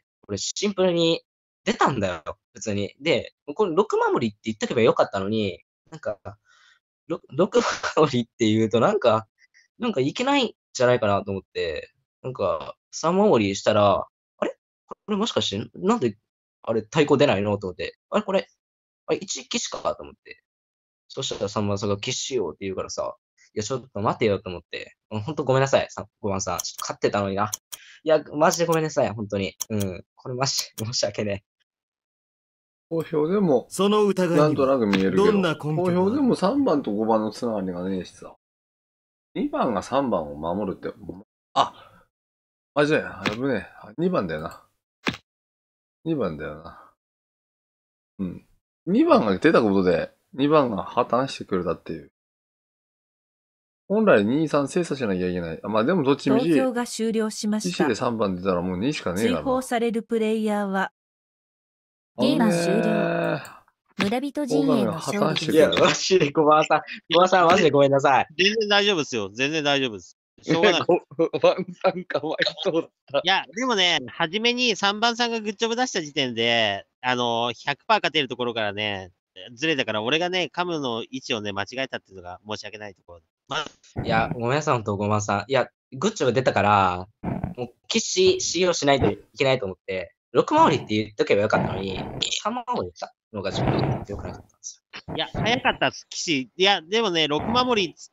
これシンプルに出たんだよ。普通に。で、これろく守りって言っとけばよかったのに、なんか、ろく守りって言うとなんか、なんかいけないんじゃないかなと思って、なんかさん守りしたら、あれこれもしかして、なんで、あれ対抗出ないのと思って、あれこれ、あれいち騎士かと思って。そしたらさんばんさんが騎士よって言うからさ、いやちょっと待てよと思って、ほんとごめんなさい、ごばんさん。ちょっと勝ってたのにな。いや、マジでごめんなさい、本当に。うん。これマジで申し訳ね投票でも、 その疑いなんとなく見えるけど、 どんな根拠が投票でもさんばんとごばんのつながりがねえしさ。にばんがさんばんを守るって、あ、あ、じゃあ、危ねえ。にばんだよな。にばんだよな。うん。にばんが出たことで、にばんが破綻してくれたっていう。本来に、さん精査しなきゃいけない。あまあでもどっちみ投ち、 票が終了しました騎士で。さんばん出たらもうにしかねえ追からな。 放されるプレイヤーは、 ゲーム終了。 了。 村人陣営の勝利です。 いや、マジでごばんさん、ごばんさんマジでごめんなさい。 全然大丈夫ですよ。全然大丈夫です。しょうがない。 ごばんさんかわいそうだった。 いや、でもね、初めにさんばんさんがグッジョブ出した時点で、あのー、ひゃくパーセント勝てるところからね、ずれたから、俺がね、カムの位置をね、間違えたっていうのが申し訳ないところ。まあ、 いや、ごめんなさい、ほんとごばんさん。いや、グッチョブ出たから、もう、騎士使用しないといけないと思って、ろく守りって言っとけばよかったのに、さん守りしたのがちょっと良くなかったんですよ。 いや、早かったっす、騎士。いや、でもね、ろく守りっつって、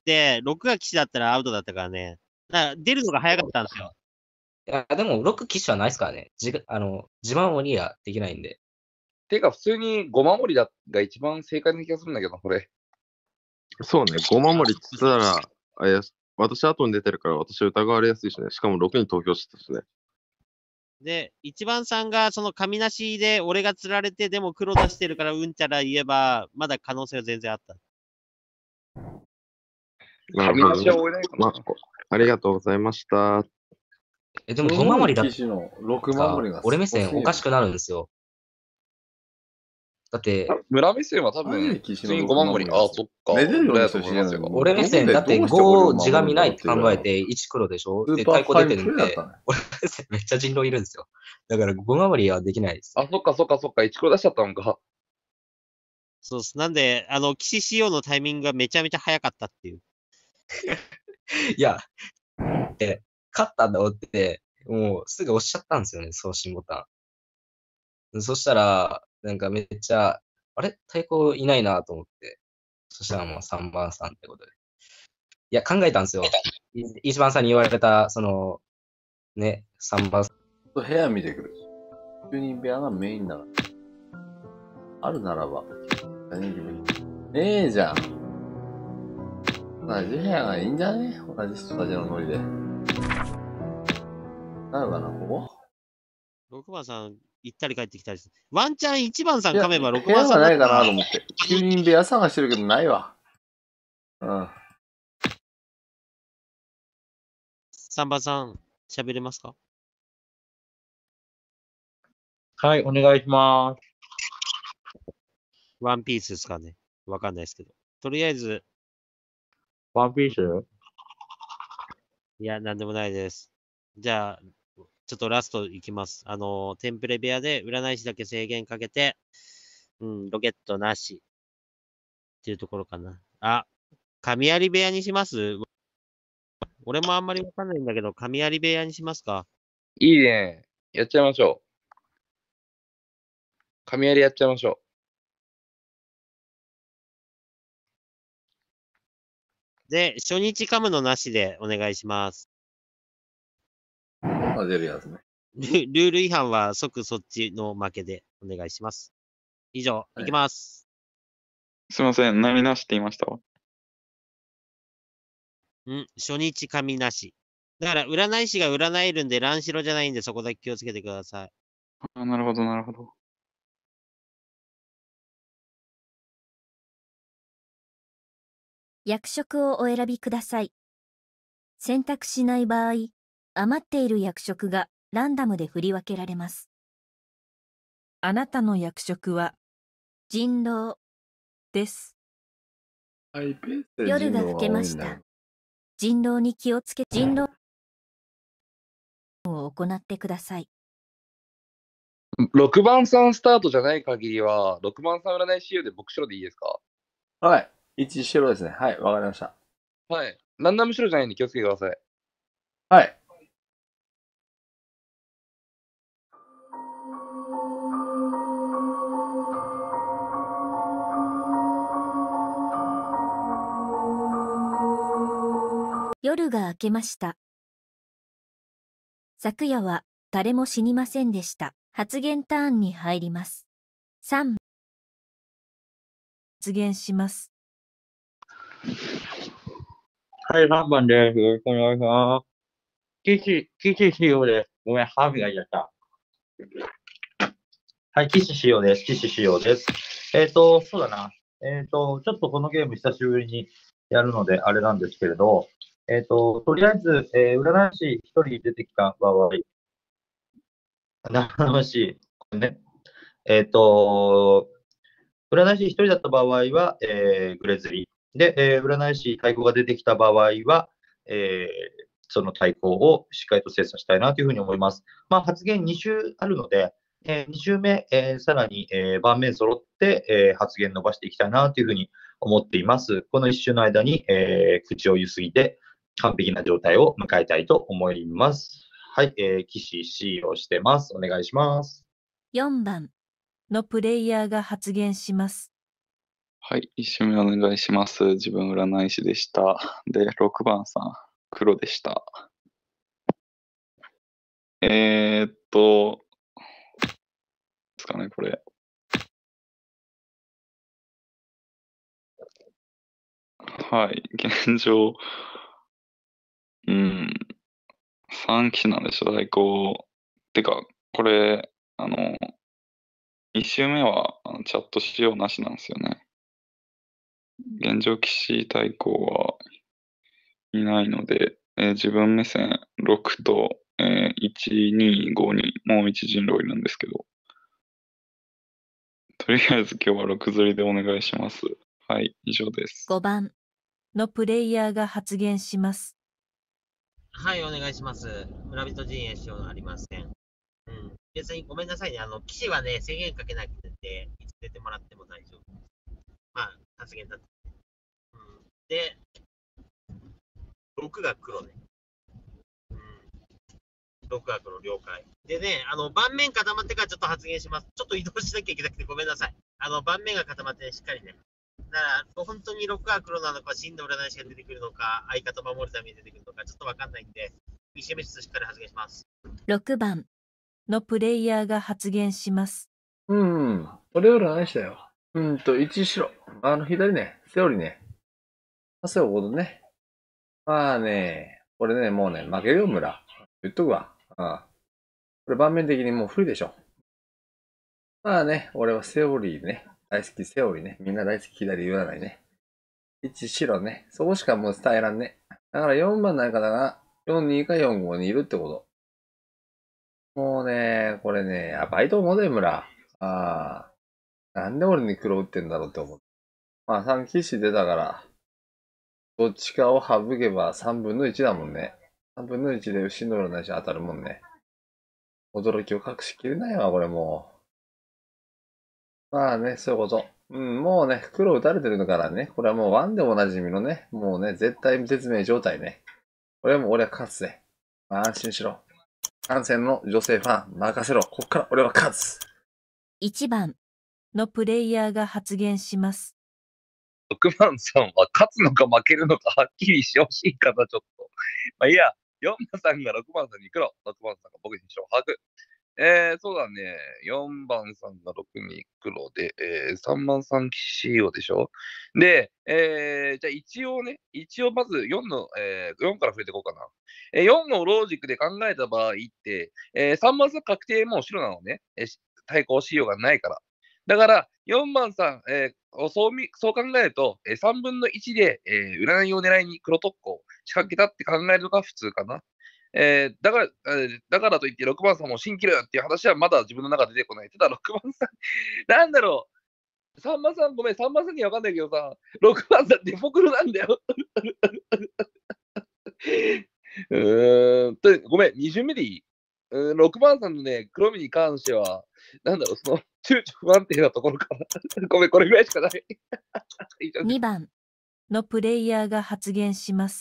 ろくが騎士だったらアウトだったからね。だから出るのが早かったんですよ。 いや、でも、ろく騎士はないですからね。じあの、自慢鬼はできないんで。 てか、普通にご守りだが一番正解な気がするんだけど、これ。 そうね、ご守りっつったら、あや私後に出てるから私疑われやすいしね。しかもろくに投票してたしね。 で、一番さんがその紙なしで俺が釣られて、でも黒出してるからうんちゃら言えば、まだ可能性は全然あった。 なるほどね。まあ、ありがとうございました。 え、でもご守りだっ騎士のろくたら守りが、 俺目線おかしくなるんですよ。だって、 村目線は多分、普通にご守り。あ、そっか。 めでるよう裏なやと思いますよ。 俺目線、だってご自我見ないって考えていち黒でしょで、対抗出てるんで、俺目線めっちゃ人狼いるんですよ。だからご守りはできないです。 あ、そっかそっかそっか、いち黒出しちゃったのか。 そうっす。なんで、あの、騎士仕様のタイミングがめちゃめちゃ早かったっていう。 いや、え、勝ったんだ思って、もうすぐ押しちゃったんですよね、送信ボタン。そしたら、なんかめっちゃ、あれ対抗いないなと思って。そしたらもうさんばんさんってことで。いや、考えたんですよ。い一番さんに言われた、その、ね、さんばん。 部屋見てくる。じゅうにん部屋がメインなら。あるならば。何気分ねえじゃん。同じ部屋がいいんじゃね同じ人たちのノリで。なるかな、こころくばんさん、行ったり帰ってきたりする。ワンチャンいちばんさんいや噛めばろく部屋ばんさんだったがないからなと思って。きゅうにん部屋探してるけどないわ。うん。 さんばんさん、喋れますか？ はい、お願いします。 ワンピースですかね。わかんないですけど。とりあえず。 ワンピースいや、なんでもないです。じゃあ、ちょっとラストいきます。あの、テンプレ部屋で占い師だけ制限かけて、うん、ロケットなし。っていうところかな。あ、神有部屋にします？俺もあんまりわかんないんだけど、神有部屋にしますか？ いいね。やっちゃいましょう。神有やっちゃいましょで、初日噛むのなしでお願いします。 あ、出るやつね。 ルルール違反は即そっちの負けでお願いします。以上、いきます。 う。すいません。何なしって言いましたん初日紙なし。だから、占い師が占えるんで、乱白じゃないんで、そこだけ気をつけてください。 あ、なるほど、なるほど。 役職をお選びください。選択しない場合、余っている役職がランダムで振り分けられます。 あなたの役職は人狼です。 夜が更けました。人狼に気をつけ、人狼を行ってください。 ろくばんさんスタートじゃない限りは、ろくばんさん占い仕様で僕白でいいですか？ はい。一白ですね。はい、わかりました。 はい。ランダム白じゃないんで気をつけてください。 はい。 夜が明けました。昨夜は誰も死にませんでした。発言ターンに入ります。さん。 発言します。 はい、さんばんです。よろしくお願いします。騎士、騎士仕様です。ごめん、歯磨いちゃった。はい、騎士仕様です。騎士仕様です。えっと、そうだな。えっと、ちょっとこのゲーム久しぶりにやるので、あれなんですけれど、えっと、とりあえず、えー、占い師一人出てきた場合、占い師、これね、えっと、占い師一人だった場合は、えー、グレズリ。で、えー、占い師対抗が出てきた場合は、えー、その対抗をしっかりと精査したいなというふうに思います。まあ、発言に週あるので、えー、に週目、えー、さらに、えー、盤面揃って、えー、発言伸ばしていきたいなというふうに思っています。このいっ週の間に、えー、口をゆすぎて完璧な状態を迎えたいと思います。はい、えー、騎士 C をしてます。お願いします。 よんばんのプレイヤーが発言します。 はい、一緒にお願いします。自分占い師でした。で、ろくばんさん、黒でした。えーっと、ですかね、これ。はい、現状、うん、さん騎士なんでしょ、代行。てか、これ、あの、いち周目はあのチャット仕様なしなんですよね。現状騎士対抗はいないので、えー自分目線ろくと、 えー、いち、に、ごに、もういち陣狼いるんですけど、とりあえず今日はろく釣りでお願いします。はい、以上です。 ごばんのプレイヤーが発言します。 はい、お願いします。村人陣営しようのありません。うん。別にごめんなさいね。あの、騎士はね、制限かけなくて、いつ出てもらっても大丈夫。まあ、発言だと。うん。で、ろくが黒ね。うん。ろくが黒、了解。でね、あの、盤面固まってからちょっと発言します。ちょっと移動しなきゃいけなくてごめんなさい。あの、盤面が固まって、ね、しっかりね。だから、本当にろくが黒なのか、真の占い師が出てくるのか、相方守るために出てくるのか、ちょっとわかんないんで、ビーシーエム 室しっかり発言します。 ろくばんのプレイヤーが発言します。 うん。これ占い師だよ。うんと、いち白。あの、左ね。セオリーね。あ、そういうことね。まあね、これね、もうね、負けるよ、村。言っとくわ。ああ。これ盤面的にもう不利でしょ。まあね、俺はセオリーね。大好きセオリーね。みんな大好き左占いね。いち白ね。そこしかもう伝えらんね。だからよんばんの相方がよんにかよんごにいるってこと。もうね、これね、やばいと思うで、村。ああ。なんで俺に黒打ってんだろうって思う。まあさん騎士出たから、どっちかを省けばさんぶんのいちだもんね。さんぶんのいちで牛の占い師当たるもんね。驚きを隠しきれないわ、これもう。まあね、そういうこと。うん、もうね、黒打たれてるからね。これはもうワンでおなじみのね、もうね、絶対絶命状態ね。これはもう俺は勝つぜ。まあ、安心しろ。観戦の女性ファン、任せろ。こっから俺は勝つ。 いちばんのプレイヤーが発言します。 ろくばんさんは勝つのか負けるのかはっきりしてほしいかな、ちょっと。まあいいや、よんばんさんがろくばんさんに黒、ろくばんさんが僕に白、白。えー、そうだね。よんばんさんがろくに黒で、えー、さんばんさん騎士用でしょ。で、えー、じゃあ一応ね、一応まずよんの、えー、よんから増えていこうかな。えー、よんのロージックで考えた場合って、えー、さんばんさん確定もう白なのね。えー、対抗しようがないから。だから、よんばんさん、えー、そうみそう考えると、えー、さんぶんのいちで、えー、占いを狙いに黒特攻仕掛けたって考えるのが普通かな。えー、だから、えー、だからといってろくばんさんも新規だっていう話はまだ自分の中で出てこない。ただろくばんさん、なんだろう、さんばんさんごめん、さんばんさんにはわかんないけどさ、ろくばんさんデフォクロなんだよ。うーんと、ごめん、に巡目でいい？うん、ろくばんさんのね、黒身に関しては、なんだろう、その、躊躇不安定なところかな。ごめん、これぐらいしかない。 にばんのプレイヤーが発言します。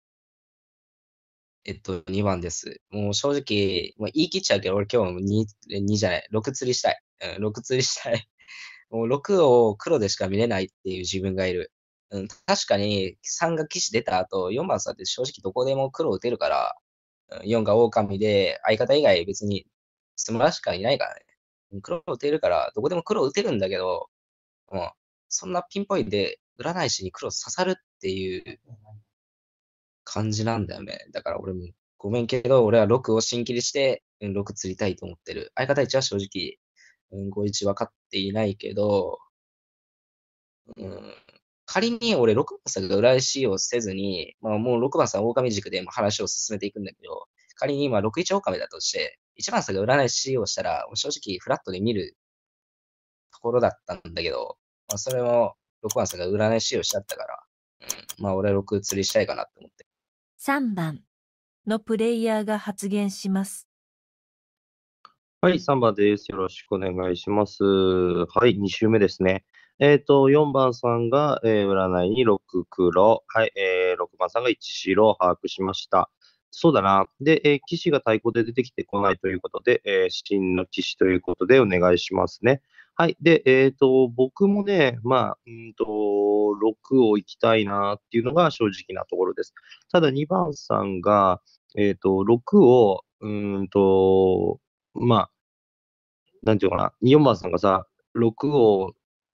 えっと、にばんです。もう正直、まあ、言い切っちゃうけど、俺今日も 2, にじゃない、ろく釣りしたい。うん、ろく釣りしたい。もうろくを黒でしか見れないっていう自分がいる。うん、確かにさんが騎士出た後、よんばんさんって正直どこでも黒打てるから、よんが狼で、相方以外別にスムラしかいないからね。黒打てるから、どこでも黒打てるんだけど、うん、そんなピンポイントで占い師に黒刺さるっていう感じなんだよね。だから俺もごめんけど、俺はろくを新切りして、うん、ろく釣りたいと思ってる。相方いちは正直、うん、ごいち分かっていないけど、うん、仮に俺ろくばんさんが占い師をせずに、まあ、もうろくばんさん狼軸で話を進めていくんだけど、仮に今ろくいち狼だとして、いちばんさんが占い師をしたら、正直フラットで見るところだったんだけど、まあ、それもろくばんさんが占い師をしちゃったから、うん、まあ俺はろく釣りしたいかなって思って。 さんばんのプレイヤーが発言します。 はい、さんばんです。よろしくお願いします。はい、に周目ですね。えっ、ー、と、よんばんさんが、えー、占いにろく黒、はい、えー、ろくばんさんがいち白を把握しました。そうだな。で、えー、騎士が対抗で出てきてこないということで、えー、真の騎士ということでお願いしますね。はい。で、えっ、ー、と、僕もね、まあ、うんと、ろくを行きたいなっていうのが正直なところです。ただにばんさんが、えっ、ー、と、ろくを、うんと、まあ、なんていうかな、よんばんさんがさ、ろくを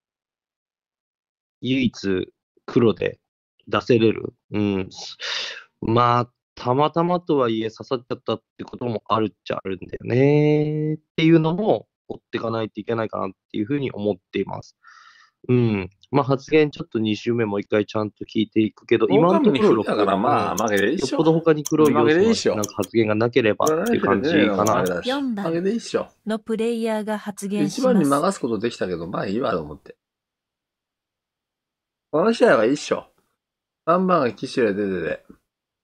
唯一黒で出せれる。うん。まあ、たまたまとはいえ刺さっちゃったってこともあるっちゃあるんだよね。っていうのも追っていかないといけないかなっていうふうに思っています。うん。 まあ発言ちょっとに周目もう一回ちゃんと聞いていくけど、今のところろくだからまあ、負けでいいっしょ。 よっぽど他に黒い負けでいいっしょ要素のなんか発言がなければっていう感じかな。 よんば負けんでいいっしょ。 のプレイヤーが発言し一番にます。 任すことできたけど、まあいいわと思って。この試合はいいっしょ。さんばんが騎手で出てて。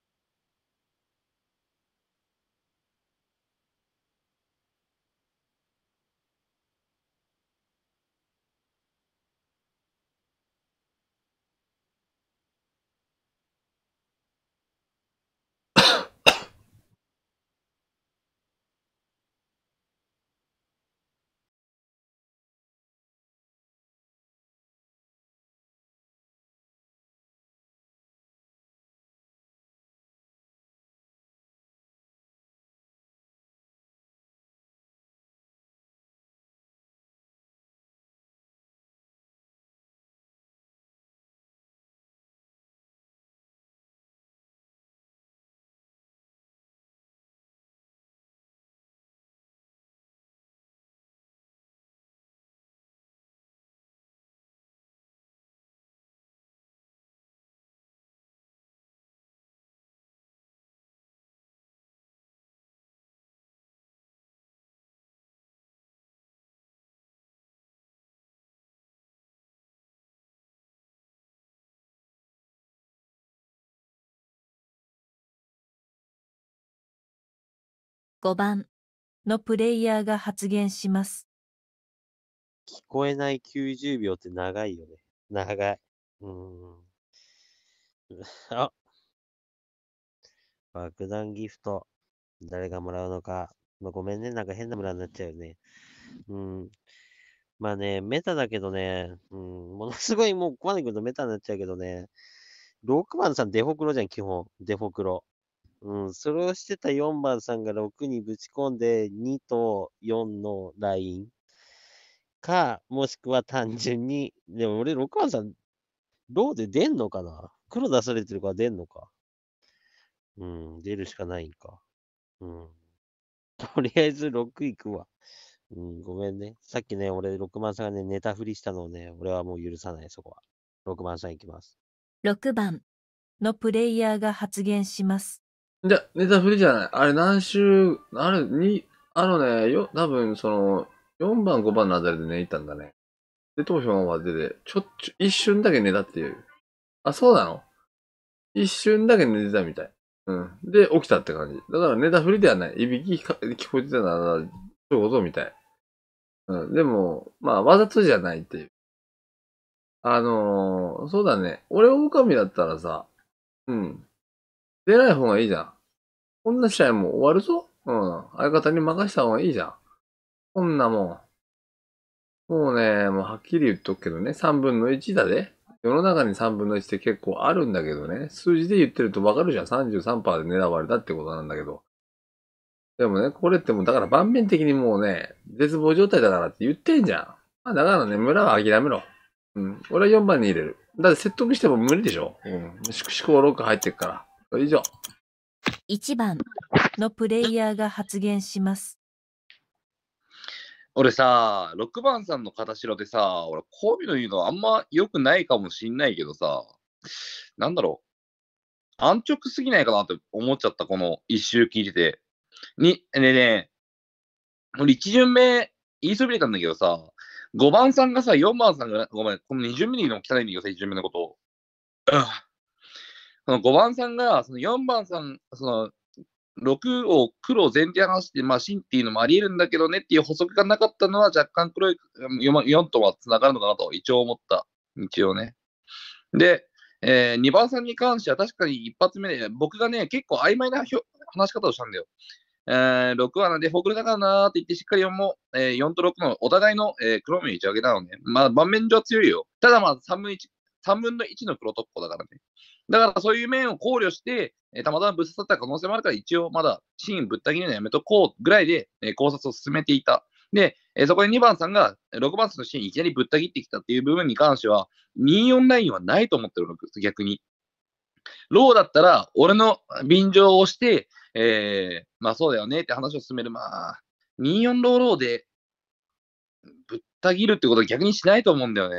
ごばんのプレイヤーが発言します。 聞こえないきゅうじゅうびょうって長いよね。長い。うーん。あ、爆弾ギフト。誰がもらうのか。まあ、ごめんね。なんか変な村になっちゃうよね。うん。まあね、メタだけどね、うん、ものすごいもうここまで来るとメタになっちゃうけどね、ろくばんさんデフォクロじゃん、基本。デフォクロ。うん、それをしてたよんばんさんがろくにぶち込んでにとよんのラインか、もしくは単純に、でも俺ろくばんさん、ローで出んのかな？黒出されてるから出んのか。うん、出るしかないんか。うん。とりあえずろくいくわ。うん、ごめんね。さっきね、俺ろくばんさんがね、ネタ振りしたのをね、俺はもう許さない、そこは。ろくばんさんいきます。 ろくばんのプレイヤーが発言します。 じゃ、ネタ振りじゃない。あれ何周、あれ、に、あのね、よ、多分その、よんばん、ごばんのあたりでね、いったんだね。で、投票までで、ちょ、ちょ、一瞬だけ寝たっていう。あ、そうなの？一瞬だけ寝てたみたい。うん。で、起きたって感じ。だからネタ振りではない。いびき聞こえてたなら、そういうことみたい。うん。でも、まあ、わざとじゃないっていう。あのー、そうだね。俺、狼だったらさ、うん。出ない方がいいじゃん。こんな試合もう終わるぞ。うん。相方に任した方がいいじゃん。こんなもん。もうね、もうはっきり言っとくけどね、さんぶんのいちだで。世の中にさんぶんのいちって結構あるんだけどね、数字で言ってるとわかるじゃん。さんじゅうさんパーセント で狙われたってことなんだけど。でもね、これってもうだから盤面的にもうね、絶望状態だからって言ってんじゃん。まあ、だからね、村は諦めろ。うん。俺はよんばんに入れる。だって説得しても無理でしょ。うん。思考ろく入ってっから。以上。 いちばんのプレイヤーが発言します。 俺さ、ろくばんさんの片白でさ、俺、こういうの言うのあんま良くないかもしんないけどさ、なんだろう。安直すぎないかなって思っちゃった、この一周聞いてて。に、ねえねえ、俺一巡目言いそびれたんだけどさ、ごばんさんがさ、よんばんさんが、ごめん、このに巡目で言うのも汚いんだけどさ、いち巡目のことを。そのごばんさんが、そのよんばんさん、その、ろくを黒を前提話して、まあ、真っていうのもあり得るんだけどねっていう補足がなかったのは若干黒いよんとは繋がるのかなと一応思った。一応ね。で、えー、にばんさんに関しては確かに一発目で、僕がね、結構曖昧な話し方をしたんだよ。えー、ろくはなんでフォークルだからなーって言ってしっかりよんも、えー、よんとろくのお互いの、えー、黒目打ち上げたのね。まあ、盤面上は強いよ。ただまあさんぶんのいち、さんぶんのいちの黒特攻だからね。だからそういう面を考慮して、えー、たまたまぶっ刺さった可能性もあるから、一応まだシーンぶった切るのやめとこうぐらいで、えー、考察を進めていた。で、えー、そこでにばんさんがろくばんさんのシーンいきなりぶった切ってきたっていう部分に関しては、にじゅうよんラインはないと思ってるの、逆に。ローだったら、俺の便乗をして、えー、まあそうだよねって話を進める。まあ、にじゅうよんローローでぶった切るってことは逆にしないと思うんだよね。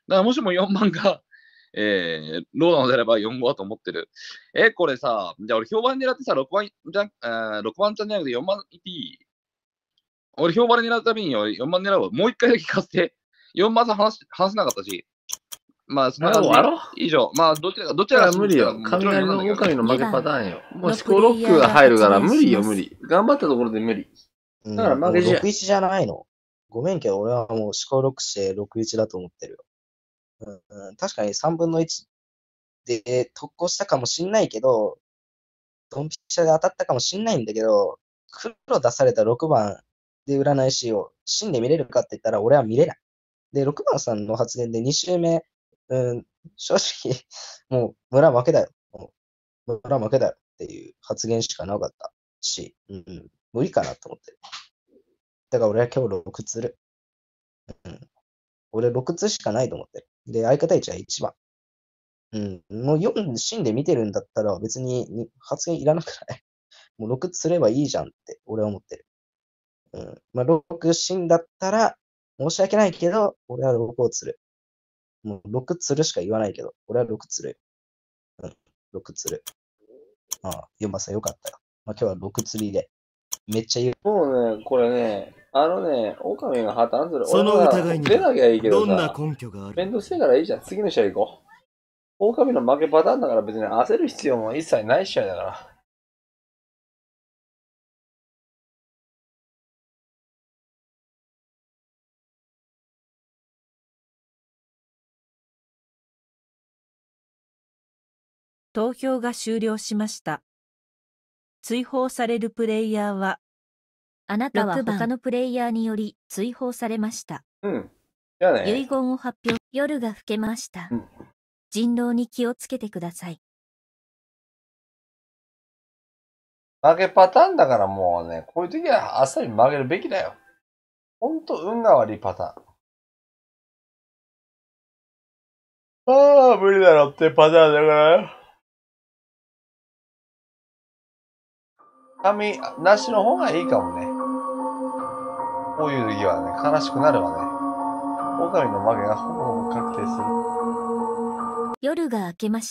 からもしもよんばんが、えー、ローなのであればよんごだと思ってる。え、これさ、じゃあ俺評判狙ってさ、ろくばんじゃん、あーろくばんちゃんじゃなくてよんばんいっていい？俺評判狙うたびによんばん狙うわ。もう一回だけ聞かせて。よんばんさん話し話せなかったし。まあ、そんな感じ終わろう以上。まあ、どちらか、どちだらがから無理よ。 もちろん雷の読んだけど狼の負けパターンよ。もう思考のプレイヤーロックが入るからが発無理よ、 言します無理。頑張ったところで無理。だから負けじゃろくいちじゃないの。ごめんけど、俺はもう思考ロックしてろくいちだと思ってるよ。うんうん、確かにさんぶんのいちで特攻したかもしんないけど、ドンピシャで当たったかもしんないんだけど、黒出されたろくばんで占い師を真で見れるかって言ったら俺は見れない。で、ろくばんさんの発言でに周目、うん、正直、もう村負けだよ。もう村負けだよっていう発言しかなかったし、うんうん、無理かなと思ってる。だから俺は今日ろくつる。うん、俺ろくつしかないと思ってる。で、相方いちはいちばん。うん。もうよん真で見てるんだったら別にに発言いらなくない？もうろくつればいいじゃんって俺は思ってる。うん。まあろく真だったら申し訳ないけど、俺はろくをつる。もうろくつるしか言わないけど、俺はろくつる。うん。ろくつる。ああ、よんばんさんよかったよ。まあ今日はろくつりで。めっちゃ言う。 もうね、これね、あのね、狼が破綻する。 その俺は疑いに出なきゃいいけどどんなさ、 根拠がある？ めんどくせえからいいじゃん。次の試合行こう。狼の負けパターンだから別に焦る必要も一切ない試合だから。 投票が終了しました。追放されるプレイヤーは、 あなたはろくばん他のプレイヤーにより追放されました。 うん。じゃあね。 遺言を発表。夜が更けました。人狼に気をつけてください。 負けパターンだからもうね、こういう時はあっさり負けるべきだよ。ほんと運が悪いパターン。ああ、無理だろってパターンだからよ。神なしの方がいいかもね。こういう時はね、悲しくなるわね。狼の負けがほぼほぼ確定する。 夜が明けました。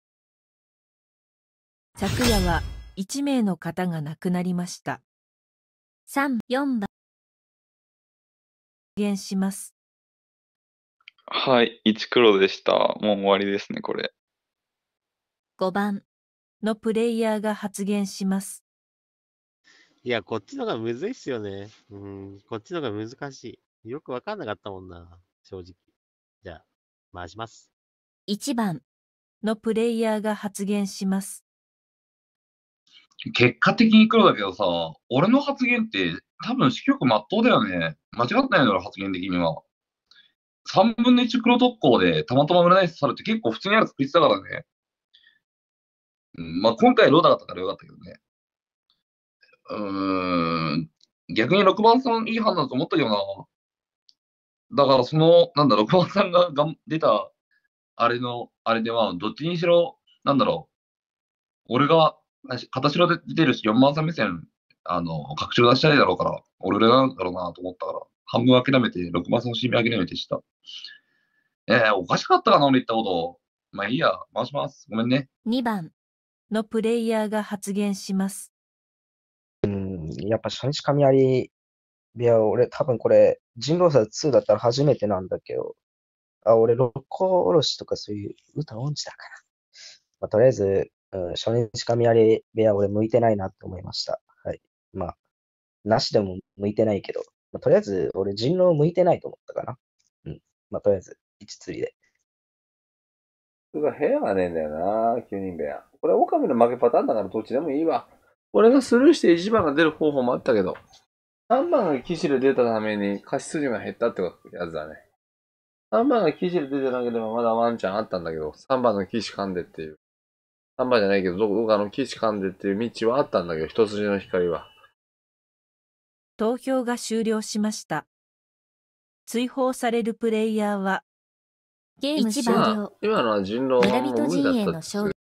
昨夜はいち名の方が亡くなりました。 さん、よんばん。 発言します。 はい、いち黒でした。もう終わりですね、これ。 ごばんのプレイヤーが発言します。 いや、こっちのがむずいっすよね。うん、こっちのが難しい。よくわかんなかったもんな、正直。じゃあ、回します。 いちばんのプレイヤーが発言します。 結果的に黒だけどさ、俺の発言って多分主曲真っ当だよね。間違ってないのよ、発言的には。さんぶんのいち黒特攻でたまたま占い師されて結構普通にある確率だからね。うん、まあ今回ローダーだったからよかったけどね。うーん、逆にろくばんさんいい判断だと思ったけどな。だからその、なんだ、ろくばんさんががん出た、あれの、あれでは、どっちにしろ、なんだろう。俺が、形の出てるし、よんばんさん目線、あの、拡張出したいだろうから、俺俺なんだろうなと思ったから、半分諦めて、ろくばんさんの指名諦めてした。えー、おかしかったかな、俺言ったこと。まあいいや、回します。ごめんね。 にばんのプレイヤーが発言します。 やっぱ初日神有部屋、俺多分これ、人狼者ツーだったら初めてなんだけど、あ、俺、六甲おろしとかそういう歌音痴だから。まあ、とりあえず、うん、初日神有部屋、俺向いてないなって思いました。はい。まあ、なしでも向いてないけど、まあ、とりあえず、俺人狼向いてないと思ったかな。うん。まあ、とりあえず、一釣りで。 うわ、部屋がねえんだよな、きゅうにん部屋。これ、狼の負けパターンだからどっちでもいいわ。俺がスルーしていちばんが出る方法もあったけど、さんばんが騎士で出たために勝ち筋が減ったってやつだね。さんばんが騎士で出てなければまだワンチャンあったんだけど、さんばんの騎士噛んでっていう。さんばんじゃないけど、どこかの騎士噛んでっていう道はあったんだけど、一筋の光は。 投票が終了しました。追放されるプレイヤーは、 ゲーム終了。 今のは人狼村人陣営の勝利。